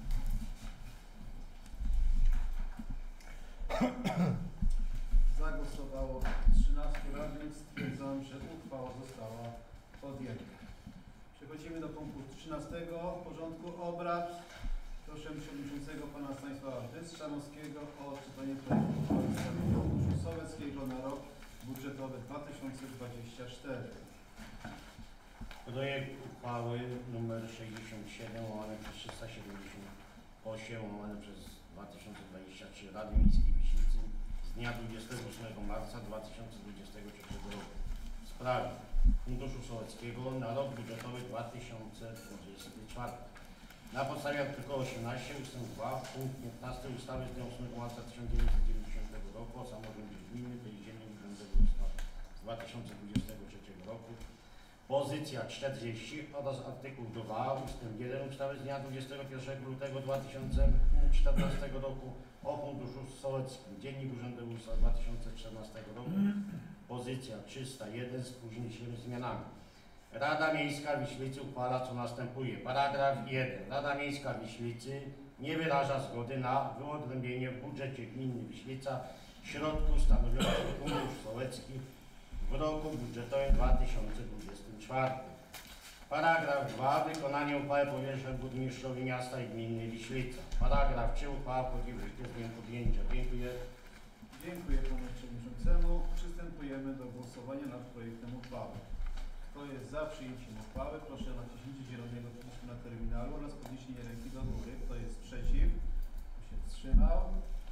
Zagłosowało trzynastu radnych. Stwierdzam, że uchwała została podjęta. Przechodzimy do punktu trzynastego porządku obrad. Proszę Przewodniczącego Pana Stanisława Bystrzanowskiego o odczytanie projektu uchwały w sprawie Funduszu Sołeckiego na rok budżetowy dwa tysiące dwudziesty czwarty.
Projekt uchwały nr sześćdziesiąt siedem łamane przez trzysta siedemdziesiąt osiem łamane przez dwa tysiące dwadzieścia trzy Rady Miejskiej Wiślicy z dnia dwudziestego ósmego marca dwa tysiące dwudziestego trzeciego roku w sprawie Funduszu Sołeckiego na rok budżetowy dwa tysiące dwudziesty czwarty. Na podstawie artykułu osiemnastego ustęp dwa punkt piętnasty ustawy z dnia ósmego marca tysiąc dziewięćset dziewięćdziesiątego roku o samorządzie gminy w Dziennym Urzędowym Ustaw z dwa tysiące dwudziestego trzeciego roku. Pozycja czterdzieści oraz artykuł dwa ustęp jeden ustawy z dnia dwudziestego pierwszego lutego dwa tysiące czternastego roku o Funduszu Sołeckim. Dziennik Urzędowy Ustaw dwa tysiące czternastego roku. Pozycja trzysta jeden z późniejszymi zmianami. Rada Miejska Wiślicy uchwala co następuje. Paragraf jeden. Rada Miejska Wiślicy nie wyraża zgody na wyodrębnienie w budżecie gminy Wiślica środków stanowiących Fundusz Sołecki w roku budżetowym dwa tysiące dwudziestym czwartym. Paragraf dwa. Wykonanie uchwały powierza burmistrzowi miasta i gminy Wiślica. Paragraf trzy. Uchwała wchodzi w życie z dniem podjęcia. Dziękuję.
Dziękuję Panu Przewodniczącemu. Przystępujemy do głosowania nad projektem uchwały. Kto jest za przyjęciem uchwały, proszę o naciśnięcie zielonego przycisku na terminalu oraz podniesienie ręki do góry. Kto jest przeciw? Kto się wstrzymał?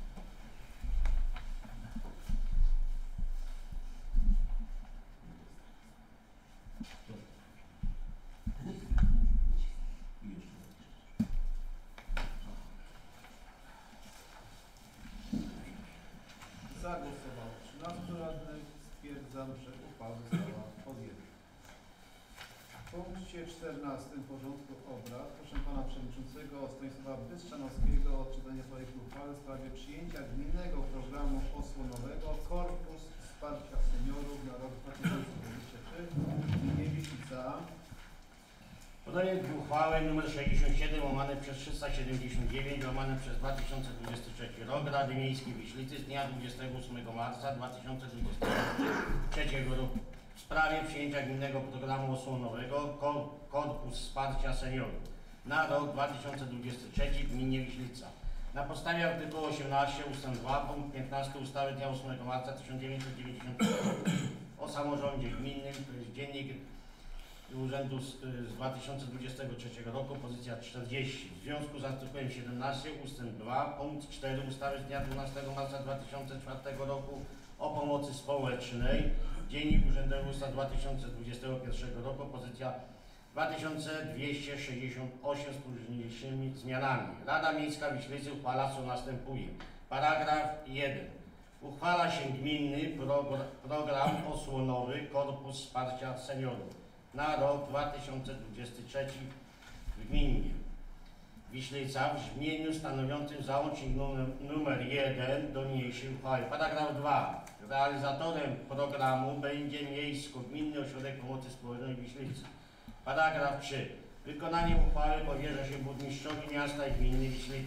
Zagłosowało trzynastu radnych. Stwierdzam, że uchwała została podjęta. W punkcie czternastym porządku obrad proszę Pana Przewodniczącego Stanisława Bystrzanowskiego o odczytanie projektu uchwały w sprawie przyjęcia gminnego programu osłonowego Korpus Wsparcia Seniorów na rok dwa tysiące dwudziesty trzeci w gminie Wiślica.
Projekt uchwały nr sześćdziesiąt siedem łamane przez trzysta siedemdziesiąt dziewięć łamane przez dwa tysiące dwudziesty trzeci rok Rady Miejskiej Wiślicy z dnia dwudziestego ósmego marca dwa tysiące dwudziestego trzeciego roku w sprawie przyjęcia gminnego programu osłonowego Korpus Wsparcia Seniorów na rok dwa tysiące dwudziesty trzeci w gminie Wiślica. Na podstawie artykułu osiemnastego ustęp dwa punkt piętnasty ustawy dnia ósmego marca tysiąc dziewięćset dziewięćdziesiątego roku o samorządzie gminnym, to jest Dziennik Urzędu z, z dwa tysiące dwudziestego trzeciego roku, pozycja czterdzieści. W związku z artykułem siedemnastym ustęp dwa punkt cztery ustawy z dnia dwunastego marca dwa tysiące czwartego roku o pomocy społecznej, Dziennik Urzędowy Ustaw dwa tysiące dwudziestego pierwszego roku, pozycja dwa tysiące dwieście sześćdziesiąt osiem z późniejszymi zmianami. Rada Miejska Wiślicy uchwala co następuje. Paragraf jeden. Uchwala się gminny progr program osłonowy Korpus Wsparcia Seniorów na rok dwa tysiące dwudziesty trzeci w gminie Wiślica w brzmieniu stanowiącym załącznik numer, numer jeden do niniejszej uchwały. Paragraf dwa. Realizatorem programu będzie Miejsko-Gminny Ośrodek Pomocy Społecznej w Wiślicy. Paragraf trzy. Wykonanie uchwały powierza się burmistrzowi miasta i gminy Wiślica.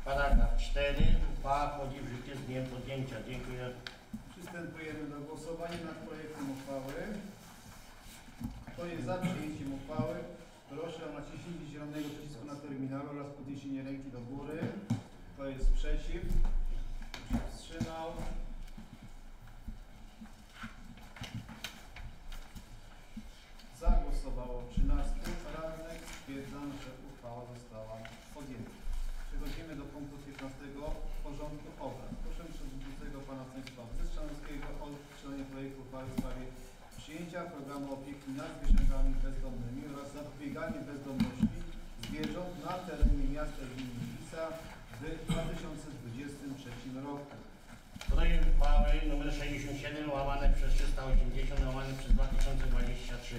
Paragraf cztery. Uchwała wchodzi w życie z dniem podjęcia. Dziękuję.
Przystępujemy do głosowania nad projektem uchwały. Kto jest za przyjęciem uchwały, proszę o naciśnięcie zielonego przycisku na terminalu oraz podniesienie ręki do góry. Kto jest przeciw? Kto się wstrzymał? Za głosowało trzynastu radnych. Stwierdzam, że uchwała została podjęta. Przechodzimy do punktu piętnastego porządku obrad. Proszę przewodniczącego pana Stanisława Zeszczanowskiego o przedstawienie projektu uchwały w sprawie przyjęcia programu opieki nad zwierzętami bezdomnymi oraz zapobieganie bezdomności zwierząt na terenie miasta i gminy Gliwica w dwa tysiące dwudziestym trzecim roku.
Projekt uchwały nr sześćdziesiąt siedem łamane przez trzysta osiemdziesiąt łamane przez dwa tysiące dwadzieścia trzy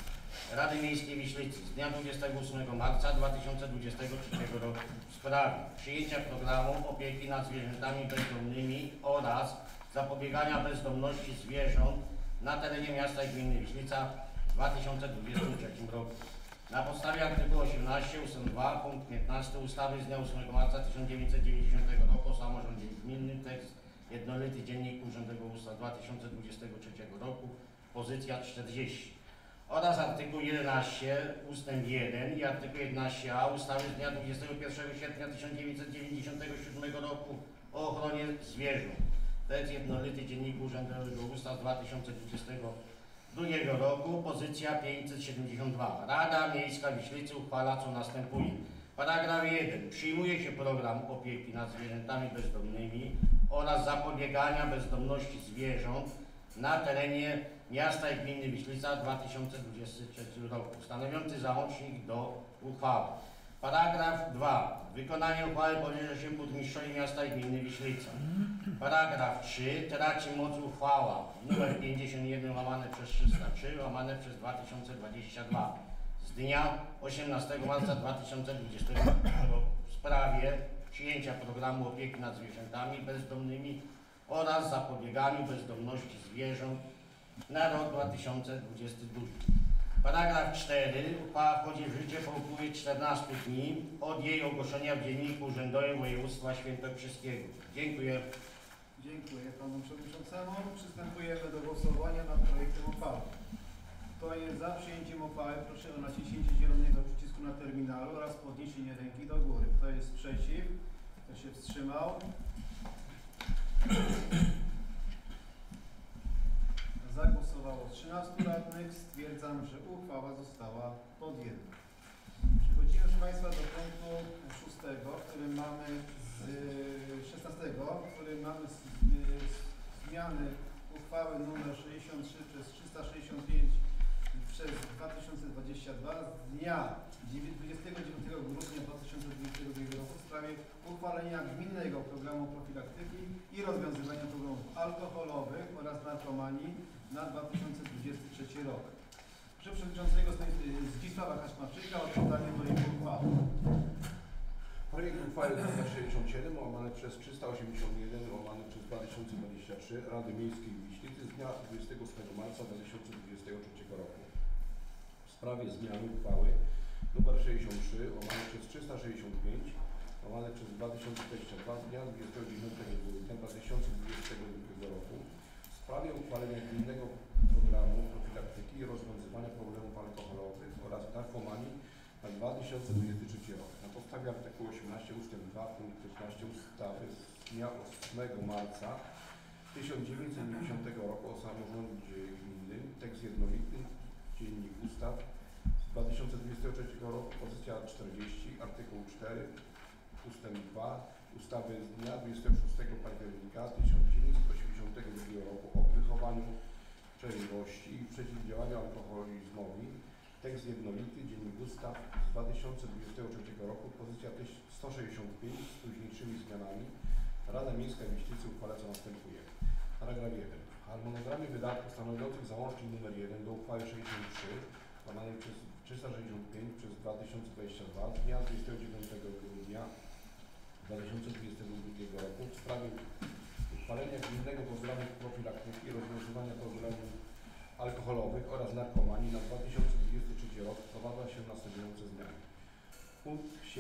Rady Miejskiej Wiślicy z dnia dwudziestego ósmego marca dwa tysiące dwudziestego trzeciego roku w sprawie przyjęcia programu opieki nad zwierzętami bezdomnymi oraz zapobiegania bezdomności zwierząt na terenie miasta i gminy Wiślica w dwa tysiące dwudziestym trzecim roku. Na podstawie artykułu osiemnastego ust. dwa punkt piętnasty ustawy z dnia ósmego marca tysiąc dziewięćset dziewięćdziesiątego roku o samorządzie gminnym, tekst jednolity Dziennik Urzędowego Ustaw dwa tysiące dwudziestego trzeciego roku, pozycja czterdzieści oraz artykuł jedenaście ust. jeden i artykuł jedenaście a ustawy z dnia dwudziestego pierwszego sierpnia tysiąc dziewięćset dziewięćdziesiątego siódmego roku o ochronie zwierząt. Tekst jednolity Dzienniku Urzędowego Ustaw dwa tysiące dwudziestego drugiego roku, pozycja pięćset siedemdziesiąt dwa. Rada Miejska Wiślicy uchwala, co następuje. Paragraf jeden. Przyjmuje się program opieki nad zwierzętami bezdomnymi oraz zapobiegania bezdomności zwierząt na terenie miasta i gminy Wiślica w dwa tysiące dwudziestym trzecim roku, stanowiący załącznik do uchwały. Paragraf dwa. Wykonanie uchwały powierza się burmistrzowi miasta i gminy Wiślica. Paragraf trzy. Traci moc uchwała nr pięćdziesiąt jeden łamane przez trzysta trzy łamane przez dwa tysiące dwadzieścia dwa z dnia osiemnastego marca dwa tysiące dwudziestego roku w sprawie przyjęcia programu opieki nad zwierzętami bezdomnymi oraz zapobieganiu bezdomności zwierząt na rok dwa tysiące dwudziesty drugi. Paragraf cztery. Uchwała wchodzi w życie po upływie czternastu dni od jej ogłoszenia w Dzienniku Urzędowym Województwa Świętokrzyskiego. Dziękuję.
Dziękuję panu przewodniczącemu. Przystępujemy do głosowania nad projektem uchwały. Kto jest za przyjęciem uchwały, proszę o naciśnięcie zielonego przycisku na terminalu oraz podniesienie ręki do góry. Kto jest przeciw? Kto się wstrzymał? Za głosowało trzynastu radnych. Stwierdzam, że uchwała została podjęta. Przechodzimy, proszę państwa, do punktu szóstego, w którym mamy z szesnastego, w którym mamy z, z, zmiany uchwały nr sześćdziesiąt trzy przez trzysta sześćdziesiąt pięć przez dwa tysiące dwadzieścia dwa z dnia dwudziestego dziewiątego grudnia dwa tysiące dwudziestego drugiego roku w sprawie uchwalenia gminnego programu profilaktyki i rozwiązywania problemów alkoholowych oraz narkomanii na dwa tysiące dwudziesty trzeci rok. Proszę przewodniczącego Zdzisława Kaczmarczyka o podanie projektu uchwały.
Projekt uchwały nr sześćdziesiąt siedem łamane przez trzysta osiemdziesiąt jeden łamane przez dwa tysiące dwadzieścia trzy Rady Miejskiej Wiślicy z dnia dwudziestego ósmego marca dwa tysiące dwudziestego trzeciego roku w sprawie zmiany uchwały nr sześćdziesiąt trzy łamane przez trzysta sześćdziesiąt pięć łamane przez dwa tysiące dwadzieścia dwa z dnia dwudziestego dziewiątego grudnia dwa tysiące dwudziestego drugiego roku w sprawie uchwalenia gminnego programu profilaktyki i rozwiązywania problemów alkoholowych oraz narkomanii na dwa tysiące dwudziesty trzeci rok. Na podstawie artykułu osiemnastego ust. dwa punkt piętnaście ustawy z dnia ósmego marca tysiąc dziewięćset dziewięćdziesiątego roku o samorządzie gminnym, tekst jednolity Dziennik Ustaw z dwa tysiące dwudziestego trzeciego roku, pozycja czterdzieści, artykuł cztery ust. dwa ustawy z dnia dwudziestego szóstego października tysiąc dziewięćset osiemdziesiątego drugiego roku o wychowaniu trzeźwości i przeciwdziałaniu alkoholizmowi, tekst jednolity Dziennik Ustaw z dwa tysiące dwudziestego trzeciego roku, pozycja sto sześćdziesiąt pięć z późniejszymi zmianami. Rada Miejska Wiślicy uchwala, co następuje. Paragraf jeden. W harmonogramie wydatków stanowiących załącznik nr jeden do uchwały sześćdziesiąt trzy łamane przez trzysta sześćdziesiąt pięć przez dwa tysiące dwadzieścia dwa z dnia dwudziestego dziewiątego grudnia dwa tysiące dwudziestego drugiego roku w sprawie uchwalenia gminnego programu profilaktyki i rozwiązywania problemów alkoholowych oraz narkomanii na dwa tysiące dwudziesty trzeci rok wprowadza się następujące zmiany. Punkt siedem.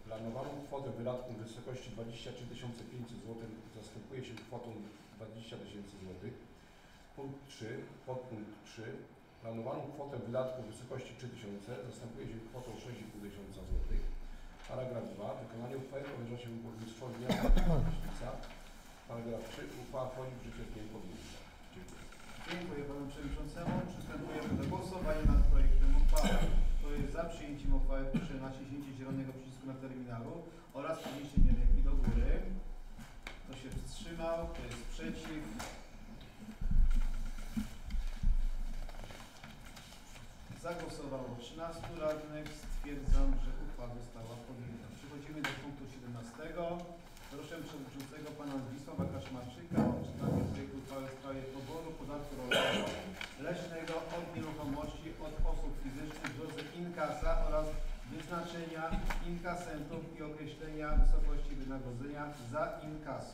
Planowaną kwotę wydatków w wysokości dwadzieścia trzy tysiące pięćset złotych zastępuje się kwotą dwadzieścia tysięcy złotych. Punkt trzy. Podpunkt trzy. Planowaną kwotę wydatków w wysokości trzy tysiące zastępuje się kwotą sześć i pół tysiąca złotych. Paragraf dwa. Wykonanie uchwały powierza się burmistrzowi miasta Myślica. Paragraf trzy. Uchwała wchodzi w życie z dniem podjęcia. Dziękuję.
Dziękuję panu przewodniczącemu. Przystępujemy do głosowania nad projektem uchwały. Kto jest za przyjęciem uchwały, proszę naciśnięcie zielonego przycisku na terminalu oraz podniesienie ręki do góry. Kto się wstrzymał? Kto jest przeciw? Zagłosowało trzynastu radnych. Stwierdzam, że uchwała została podjęta. Przechodzimy do punktu siedemnastego. Proszę przewodniczącego pana Zdzisława Kaczmarczyka o przedstawienie projektu uchwały w sprawie poboru podatku rolnego, leśnego od nieruchomości od osób fizycznych w drodze inkasa oraz wyznaczenia inkasentów i określenia wysokości wynagrodzenia za inkaso.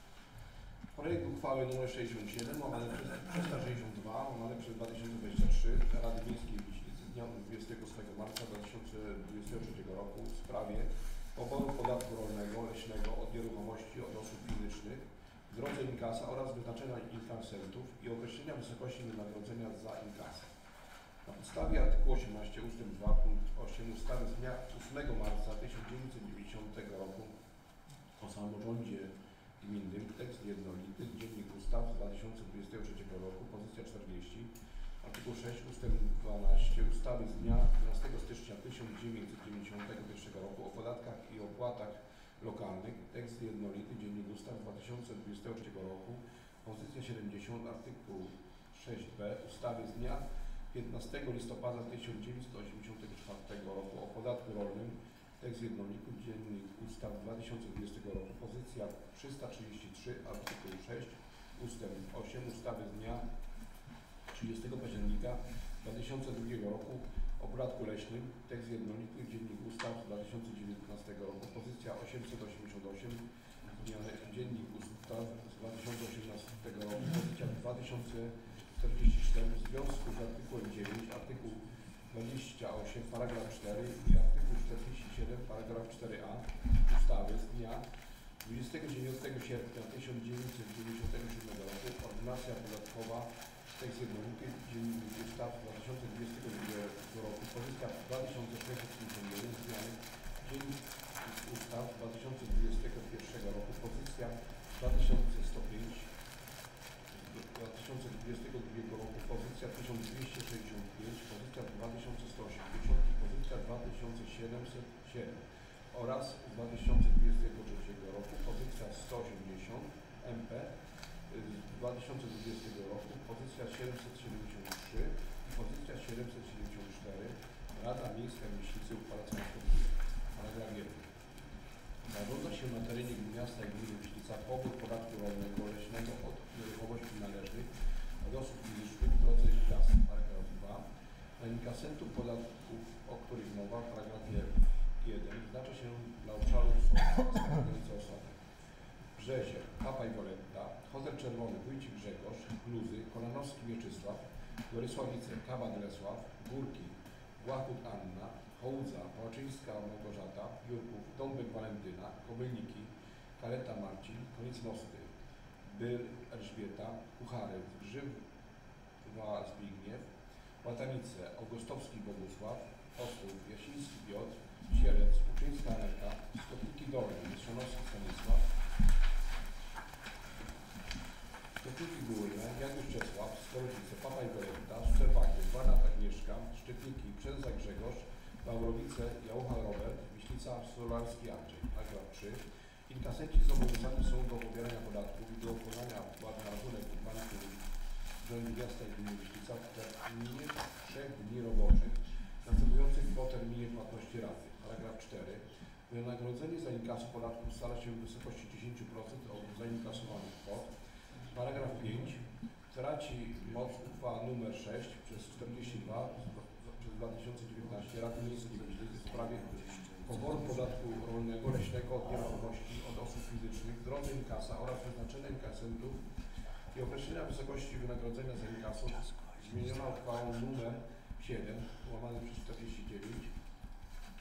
Projekt uchwały nr sześćdziesiąt siedem łamane przez trzysta sześćdziesiąt dwa łamane przez dwa tysiące dwadzieścia trzy Rady Miejskiej w Wiślicy dnia dwudziestego ósmego marca dwa tysiące dwudziestego trzeciego roku w sprawie poboru podatku rolnego, leśnego od nieruchomości od osób fizycznych w drodze inkasa oraz wyznaczenia inkasentów i określenia wysokości wynagrodzenia za inkasę. Na podstawie artykułu osiemnaście ustęp dwa punkt osiem ustawy z dnia ósmego marca tysiąc dziewięćset dziewięćdziesiątego roku o samorządzie gminnym, tekst jednolity, dziennik ustaw z dwa tysiące dwudziestego trzeciego roku, pozycja czterdzieści, artykuł sześć ustęp dwanaście ustawy z dnia dwunastego stycznia tysiąc dziewięćset dziewięćdziesiątego pierwszego roku o podatkach i opłatach lokalnych, tekst jednolity, dziennik ustaw z dwa tysiące dwudziestego trzeciego roku, pozycja siedemdziesiąt, artykuł sześć b ustawy z dnia piętnastego listopada tysiąc dziewięćset osiemdziesiątego czwartego roku o podatku rolnym, tekst jednolity, dziennik ustaw dwa tysiące dwudziestego roku, pozycja trzysta trzydzieści trzy, artykuł sześć, ustęp osiem ustawy z dnia trzydziestego października dwa tysiące drugiego roku o podatku leśnym, tekst jednolity, dziennik ustaw z dwa tysiące dziewiętnastego roku, pozycja osiemset osiemdziesiąt osiem, dziennik ustaw z dwa tysiące osiemnastego roku, pozycja dwa tysiące czterdzieści cztery w związku z artykułem dziewięć, artykuł dwadzieścia osiem, paragraf cztery i artykuł czterdzieści siedem, paragraf cztery a ustawy z dnia dwudziestego dziewiątego sierpnia tysiąc dziewięćset dziewięćdziesiątego siódmego roku, ordynacja podatkowa, tekst jednolity, dziennik ustaw dwa tysiące dwudziestego drugiego roku, pozycja dwa tysiące sześćset pięćdziesiąt jeden, zmiany, dziennik ustaw dwa tysiące dwudziestego pierwszego roku, pozycja dwa tysiące sto pięć, dwa tysiące dwudziestego drugiego roku, pozycja tysiąc dwieście sześćdziesiąt pięć, pozycja dwa tysiące sto osiemdziesiąt i pozycja dwa tysiące siedemset siedem oraz z dwa tysiące dwudziestego trzeciego roku, pozycja sto osiemdziesiąt M P, z dwa tysiące dwudziestego roku, pozycja siedemset siedemdziesiąt trzy i pozycja siedemset siedemdziesiąt cztery. Rada Miejska w Myślicy uchwala co następuje. Paragraf jeden. Zarządza się na terenie miasta i gminy Myślica pobór podatku rolnego, leśnego od nieruchomości należnych od osób fizycznych w drodze inkasa. Paragraf dwa. Na inkasentów podatków, o których mowa w paragrafie jeden, wyznacza się dla obszarów następujące osoby: Brzezie, Papa i Woletta, Chozer Czerwony, Wójcik Grzegorz, Gluzy, Kolanowski Mieczysław, Gorysławice, Kawa Dresław, Górki, Błachut Anna, Hołdza, Pałaczyńska Małgorzata, Jurków, Dąbek Walentyna, Kobylniki, Kaleta Marcin, Koniec Mosty, Byl Elżbieta, Kucharew, Grzywa Zbigniew, Łatanice, Augustowski Bogusław, Ostrów, Jasiński Piotr, Sielec, Uczyńska Aneta, Skotniki Dolne, Mieszanowski Stanisław, Skotniki Górne, Janusz Czesław, Skorodzice, Papa i Goletta, Szczerbaty, Banat Agnieszka, Szczytniki, Przędza Grzegorz, Wałrowice, Jałucha Robert, Wiślica, Solarski Andrzej. Paragraf trzy. Inkasenci zobowiązani są do pobierania podatków i do okładania wpłat na rachunek banku w Urzędu Miasta i Gminy Wiślica w terminie trzech dni roboczych następujących po terminie płatności raty. Paragraf cztery. Wynagrodzenie za inkasę podatku ustala się w wysokości dziesięć procent od zainkasowanych kwot. Paragraf pięć. Traci moc uchwała nr sześć przez czterdzieści dwa przez dwa tysiące dziewiętnaście Rady Miejskiej w sprawie poboru podatku rolnego, leśnego od nieruchomości od osób fizycznych w drodze inkasa oraz wyznaczenia inkasentów i określenia wysokości wynagrodzenia za inkaso zmieniona uchwałą nr siedem łamane przez czterdzieści dziewięć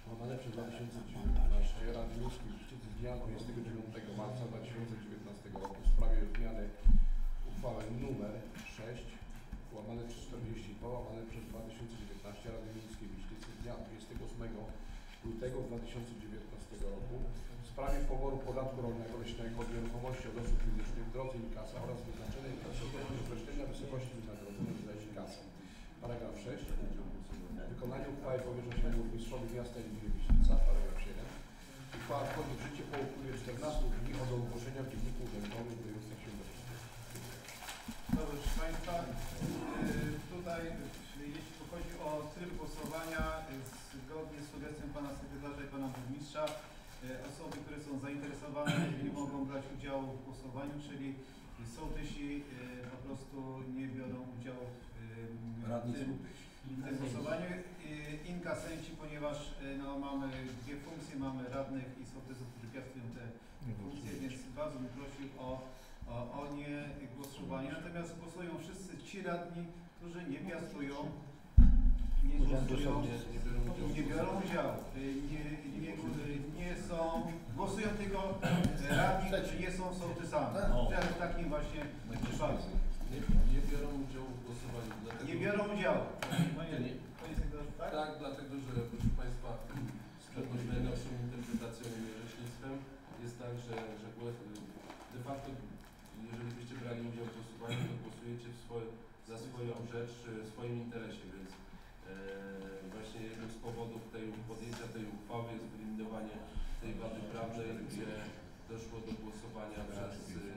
łamane przez dwa tysiące dziewiętnaście Rady Miejskiej Wiślicy z dnia dwudziestego dziewiątego marca dwa tysiące dziewiętnastego roku w sprawie zmiany uchwały numer sześć łamane przez czterdzieści dwa łamane przez dwa tysiące dziewiętnaście Rady Miejskiej Wiślicy z dnia dwudziestego ósmego lutego dwa tysiące dziewiętnastego roku w sprawie poboru podatku rolnego leśnego od nieruchomości od osób fizycznych w drodze inkasa oraz wyznaczonej i określenia wysokości wynagrodzenia za inkasę. Paragraf sześć. Wykonanie uchwały powierza się burmistrzowi miasta Liwinie Wiślica. Paragraf siedem. Uchwała wchodzi w życie po upływie czternastu dni od ogłoszenia w Dzienniku Urzędowym w województwie świętokrzyskim.
Dobrze, proszę Państwa, yy, tutaj yy, jeśli chodzi o tryb głosowania, yy, zgodnie z sugestią Pana Sekretarza i Pana Burmistrza, yy, osoby, które są zainteresowane nie mogą brać udziału w głosowaniu, czyli sołtysi yy, po prostu nie biorą udziału w yy, tym, w tym głosowaniu. Yy, inkasenci, ponieważ yy, no, mamy dwie funkcje, mamy radnych i sołtysów, którzy piastują te funkcje, więc bardzo bym prosił o O, o nie głosowanie, natomiast głosują wszyscy ci radni, którzy nie piastują, nie głosują, nie biorą udziału, nie, nie, nie są, głosują tylko radni, którzy nie są sołtysami. W takim właśnie przypadku.
Nie, nie biorą udziału w głosowaniu. Dlatego,
nie biorą udziału.
Panie,
Panie sekretarzu, tak?
Tak, dlatego że proszę Państwa, zgodnie z najnowszą interpretacją i orzecznictwem jest tak, że, że de facto jeżeli byście brali udział w głosowaniu, to głosujecie w swoje, za swoją rzecz, w swoim interesie, więc e, właśnie jednym z powodów tej, podjęcia tej uchwały jest wyeliminowanie tej wady prawnej, gdzie doszło do głosowania przez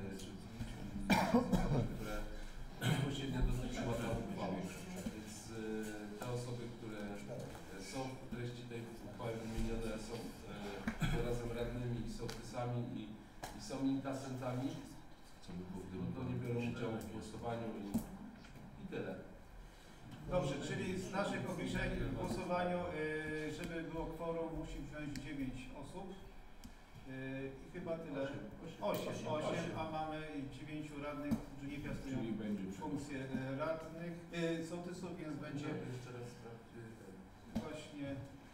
osoby, które bezpośrednio dotyczyła ta uchwała. Więc e, te osoby, które są w treści tej uchwały wymienione, są e, razem radnymi i sołtysami i, i są inkasentami, no to nie biorą udziału w głosowaniu i, i tyle.
Dobrze, czyli z naszych obliczeń w głosowaniu, yy, żeby było kworum, musi wziąć dziewięć osób. Yy, I chyba tyle. osiem, osiem, a mamy dziewięciu radnych, którzy nie piastują funkcję yy, radnych, yy, sołtysów, więc będzie
jeszcze raz sprawdź.
właśnie.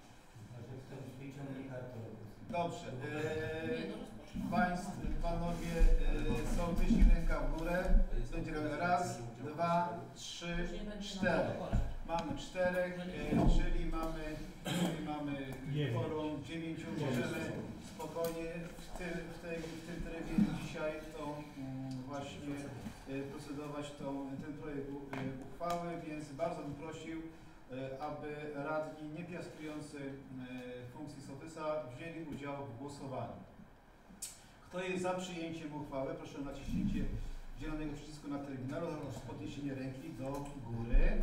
Dobrze. Yy, Państwo, Panowie yy, sołtysi, ręka w górę. Będzie raz, dwa, trzy, cztery. Mamy czterech, yy, czyli mamy, czyli mamy forum dziewięciu. Możemy spokojnie w tym, w tej, w tym trybie dzisiaj to yy, właśnie yy, procedować tą, ten projekt yy, uchwały, więc bardzo bym prosił, yy, aby radni nie piastujący yy, funkcji sołtysa wzięli udział w głosowaniu. Kto jest za przyjęciem uchwały, proszę o naciśnięcie zielonego przycisku na terminalu oraz podniesienie ręki do góry.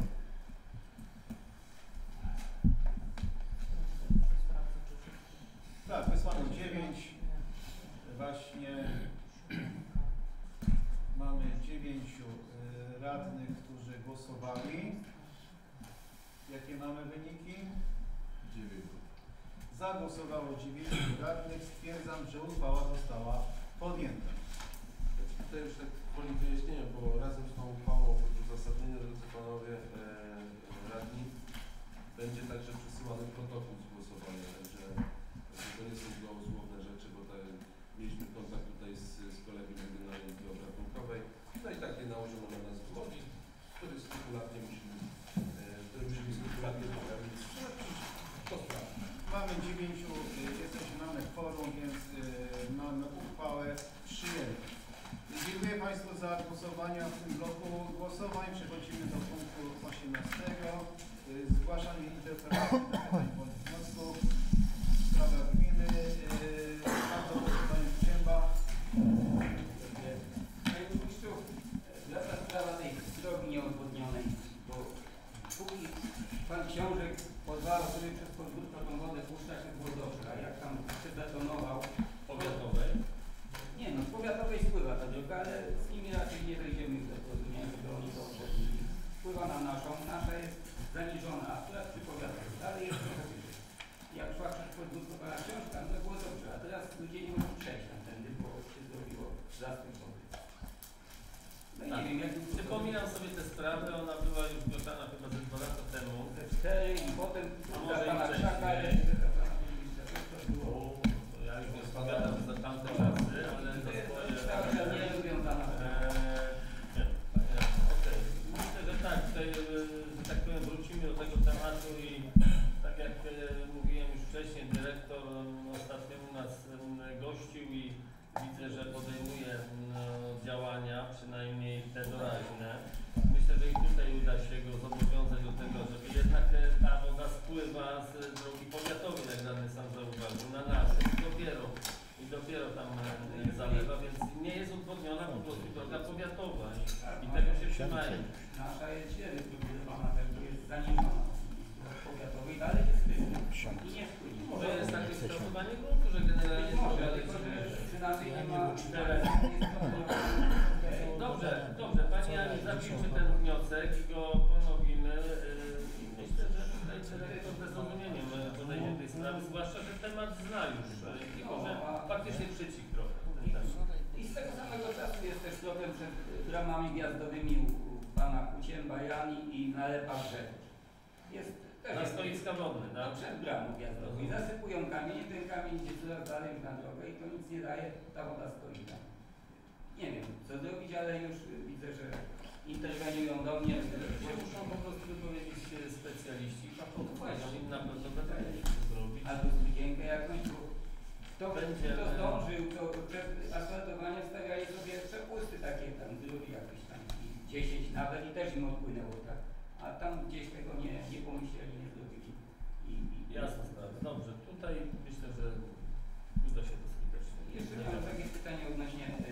Tak, wysłano dziewięć. Właśnie mamy dziewięciu radnych, którzy głosowali. Jakie mamy wyniki?
dziewięć.
Zagłosowało dziewięciu radnych. Stwierdzam, że uchwała została podjęta.
Tutaj już tak woli wyjaśnienia, bo razem z tą uchwałą w uzasadnieniu, drodzy Panowie e, radni, będzie także przesyłany protokół z głosowania, także to nie są gołosłowne rzeczy, bo tak, mieliśmy kontakt tutaj z, z kolegiem Regionalnej Izby Obrachunkowej, no i takie nałożono na nas wymogi, które skrupulatnie musimy, e, które musimy skrupulatnie poprawić.
Mamy dziewięciu, jesteśmy, mamy forum, więc y, mamy uchwałę przyjętą. Dziękuję Państwu za głosowania w tym bloku głosowań. Przechodzimy do punktu osiemnastego. Y, zgłaszanie interpelacji do pytań bądź wniosków w sprawach gminy. Y, Bardzo głosowanie Cięba.
Panie Burmistrzu, wraca sprawa tej drogi nieodwodnionej, bo póki Pan Książek pozwalał sobie przez podwórko tą wodę puszczać, to było dobrze, a jak tam przybetonował
Powiatowej?
Nie no, z powiatowej spływa ta droga, ale z nimi raczej nie wejdziemy w to porozumienie, żeby oni to obrzezli. Wpływa na naszą, nasza jest zaniżona, a akurat przy powiatowej, dalej jest trochę wyżej. Jak szła przez podwórko Pana Książka, no to było dobrze, a teraz ludzie nie mogą przejść tamtędy, bo się zrobiło zastęp wody. No i
Tak.
nie wiem, jak...
Przypominam sobie tę sprawę, ona była już zgłoszona chyba ze dwa lata temu.
Te cztery i potem
A może
Pana
i
Krzaka,
wcześniej.
jeszcze
po prostu droga powiatowa i, i tego się trzymają.
Nasza jest źle wybudowana, także jest zaniżona. Powiatowej dalej jest wyżej i nie wpłynie.
Może jest takie kształtowanie gruntu, że generalnie
Może,
ale
tylko że przynajmniej nie ma
teraz. Dobrze, dobrze. Pani Aniu, zapiszmy ten wniosek i go ponowimy. I myślę, że tutaj dyrektor ze zrozumieniem podejdzie tej sprawy, zwłaszcza, że temat zna już, tylko że faktycznie przeciw trochę.
I z tego samego czasu jest też problem przed bramami wjazdowymi u, u pana Kucięba, Jani i na Lepach Rzecz. Jest też
Na
jest
stoiska wodne,
no,
tak?
przed bramą wjazdową. I zasypują kamień, ten kamień idzie coraz dalej na drogę i to nic nie daje, ta woda stoi tam. Nie wiem, co zrobić, ale już widzę, że interweniują do mnie.
Się muszą po prostu wypowiedzieć specjaliści, a potem im na pewno będą to zrobić.
Albo zwycięgę jakąś, bo kto,
Będzie,
kto zdążył, to przed asfaltowaniem stawiali sobie przepusty takie tam, drugi jakieś tam dziesięć nawet i też im odpłynęło, tak? A tam gdzieś tego nie, nie pomyśleli, nie zrobili. I, i,
Jasna sprawa. Dobrze, tutaj myślę, że uda się to skutecznie.
Jeszcze mam takie pytanie odnośnie y,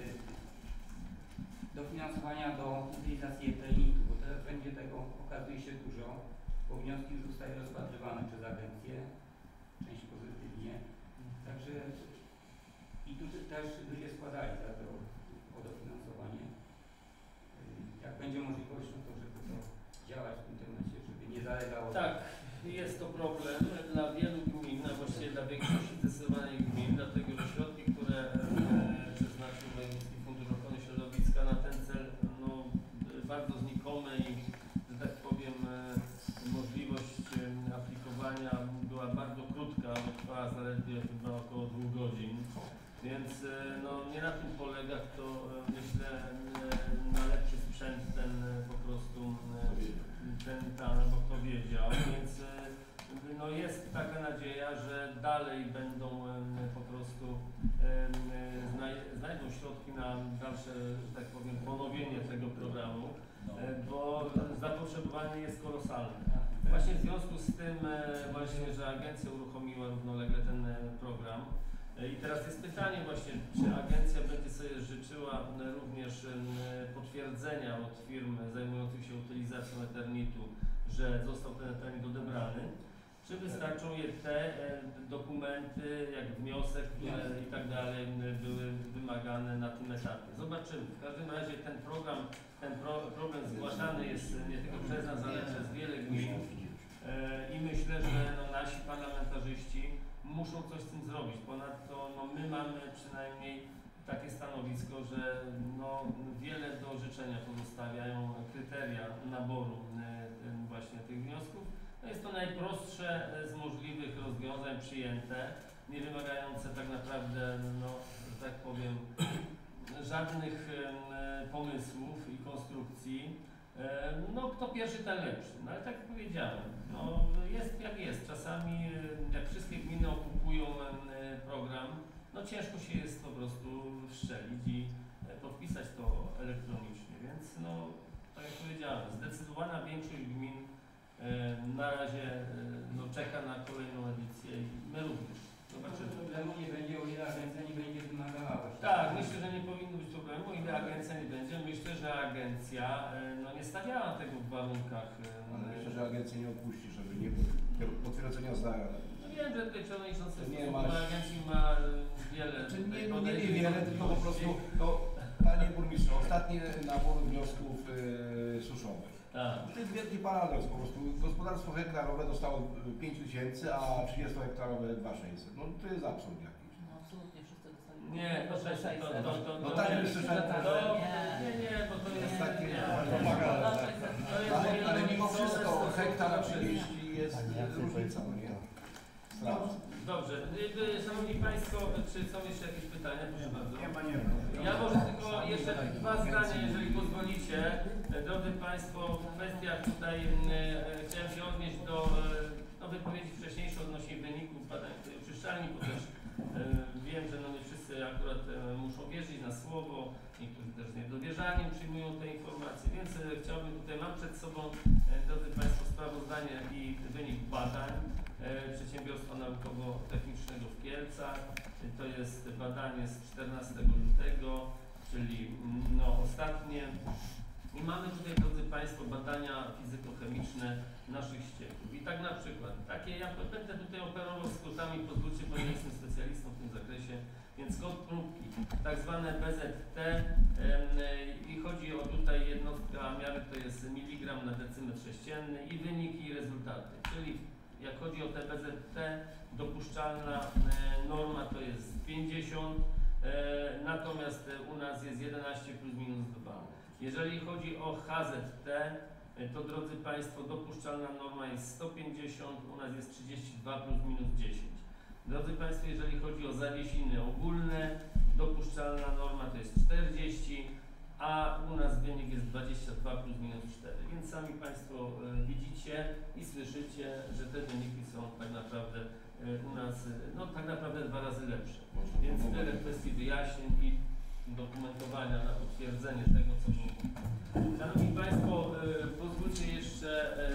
dofinansowania do utylizacji eternitów, bo teraz będzie tego, okazuje się dużo, bo wnioski już zostały rozpatrywane przez agencję, część pozytywnie, także i tu też ludzie składali za to o dofinansowanie. Y, Jak będzie możliwość, no to żeby to działać w tym temacie, żeby nie zalegało.
Tak, jest to problem dla wielu gmin, a właściwie dla większości zdecydowanych gmin, dlatego że środki, które e, przeznaczył Wojewódzki Fundusz Ochrony Środowiska na ten cel, no, bardzo znikome i, że tak powiem, e, możliwość e, aplikowania była bardzo krótka, bo trwała zaledwie chyba około dwóch godzin. Więc e, no, nie na tym polega, to e, myślę e, na lepszy sprzęt ten e, po prostu e, ten pan, bo kto wiedział, więc e, no, jest taka nadzieja, że dalej będą e, po prostu e, znaj znajdą środki na dalsze, że tak powiem, ponowienie tego programu, e, bo zapotrzebowanie jest kolosalne. Właśnie w związku z tym e, właśnie, że agencja uruchomiła równolegle ten e, program. I teraz jest pytanie właśnie, czy agencja będzie sobie życzyła również potwierdzenia od firm zajmujących się utylizacją eternitu, że został ten eternit odebrany, czy wystarczą je te dokumenty, jak wniosek które i tak dalej były wymagane na tym etapie. Zobaczymy. W każdym razie ten program, ten pro, problem zgłaszany jest nie tylko przez nas, ale przez wiele gmin i myślę, że no, nasi parlamentarzyści muszą coś z tym zrobić. Ponadto no, my mamy przynajmniej takie stanowisko, że no, wiele do życzenia pozostawiają kryteria naboru e, właśnie tych wniosków. No, jest to najprostsze z możliwych rozwiązań przyjęte, nie wymagające tak naprawdę, no, że tak powiem, żadnych e, pomysłów i konstrukcji. E, no kto pierwszy, ten lepszy. No ale tak jak powiedziałem, no, jest jak jest. Czasami jak wszystkie gminy okupują e, program, no ciężko się jest po prostu wszczelić i e, podpisać to elektronicznie, więc no tak jak powiedziałem, zdecydowana większość gmin e, na razie e, no, czeka na kolejną edycję i my również. Zobaczymy.
Problemu nie będzie, o ile agencja nie będzie wymagała.
Tak, myślę, że nie powinno być problemu, o ile agencja nie będzie. Myślę, że agencja e, no, nie stawiała tego w warunkach. E,
Ale myślę, że agencja nie odpuści, żeby nie tego potwierdzenia za.
No wiem, że tutaj przewodniczący
nie
ma agencji ma wiele.
Czy nie, no, nie
podejść,
niewiele, tylko po prostu to, panie burmistrzu, ostatni nabór wniosków yy, suszowych.
Tak.
To jest wielki paradoks po prostu. Gospodarstwo hektarowe dostało pięć tysięcy, a trzydziestohektarowe dwa tysiące sześćset. No to jest absurd jakiś.
No absolutnie wszyscy dostali.
Nie, to sześćset. To, to, to,
No
to,
tak,
nie,
myślę, że
to, nie, nie, bo to jest takie. To jest
Ale, ale mimo
to
wszystko
jest
hektar trzydzieści jest różnica, no nie?
No, dobrze. Szanowni Państwo, czy są jeszcze jakieś pytania? Proszę bardzo.
Nie ma, nie ma.
Ja może tylko jeszcze dwa zdania, jeżeli pozwolicie. Drodzy Państwo, w kwestiach tutaj e, chciałem się odnieść do e, no, wypowiedzi wcześniejszej odnośnie wyników badań oczyszczalni, bo też e, wiem, że no, nie wszyscy akurat e, muszą wierzyć na słowo, niektórzy też z niedowierzaniem przyjmują te informacje, więc e, chciałbym tutaj, mam przed sobą, e, drodzy Państwo, sprawozdanie i wynik badań e, Przedsiębiorstwa Naukowo-Technicznego w Kielcach. To jest badanie z czternastego lutego, czyli no, ostatnie. I mamy tutaj, drodzy Państwo, badania fizykochemiczne naszych ścieków. I tak na przykład, takie, ja będę tutaj operował skrótami, pozwólcie, bo nie jestem specjalistą w tym zakresie, więc kod próbki, tak zwane B Z T i chodzi o tutaj jednostkę miary, to jest miligram na decymetr sześcienny i wyniki i rezultaty. Czyli jak chodzi o te B Z T, dopuszczalna e, norma to jest pięćdziesiąt, e, natomiast u nas jest jedenaście plus minus dwa. Jeżeli chodzi o H Z T, to drodzy Państwo, dopuszczalna norma jest sto pięćdziesiąt, u nas jest trzydzieści dwa plus minus dziesięć. Drodzy Państwo, jeżeli chodzi o zawiesiny ogólne, dopuszczalna norma to jest czterdzieści, a u nas wynik jest dwadzieścia dwa plus minus cztery. Więc sami Państwo y, widzicie i słyszycie, że te wyniki są tak naprawdę y, u nas y, no tak naprawdę dwa razy lepsze. Więc tyle kwestii wyjaśnień i dokumentowania na potwierdzenie tego, co było. Szanowni Państwo, y, pozwólcie jeszcze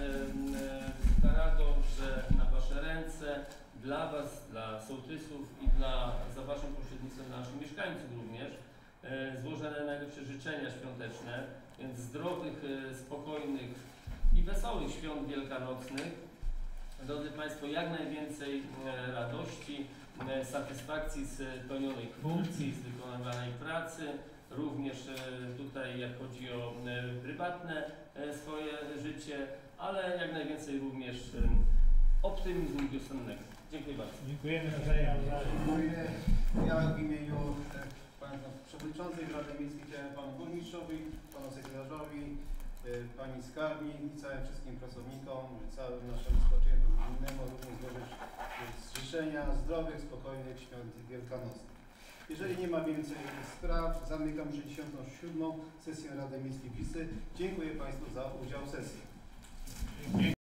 y, y, rado, że na Wasze ręce, dla Was, dla sołtysów i dla, za Waszym pośrednictwem dla naszych mieszkańców również, y, złożone najlepsze życzenia świąteczne, więc zdrowych, y, spokojnych i wesołych świąt wielkanocnych. Drodzy Państwo, jak najwięcej y, radości, satysfakcji z pełnionej funkcji, z wykonywanej pracy, również tutaj jak chodzi o prywatne swoje życie, ale jak najwięcej również optymizmu wiosennego. Dziękuję bardzo.
Dziękujemy wzajemnie.
Dziękuję. Ja w imieniu pana przewodniczącej Rady Miejskiej chciałem panu burmistrzowi, panu sekretarzowi, pani skarbni i całym wszystkim pracownikom, całym naszemu społeczeństwu gminnemu również złożyć życzenia zdrowych, spokojnych świąt wielkanocnych. Jeżeli nie ma więcej spraw, zamykam sześćdziesiątą siódmą sesję Rady Miejskiej Wisły. Dziękuję Państwu za udział w sesji.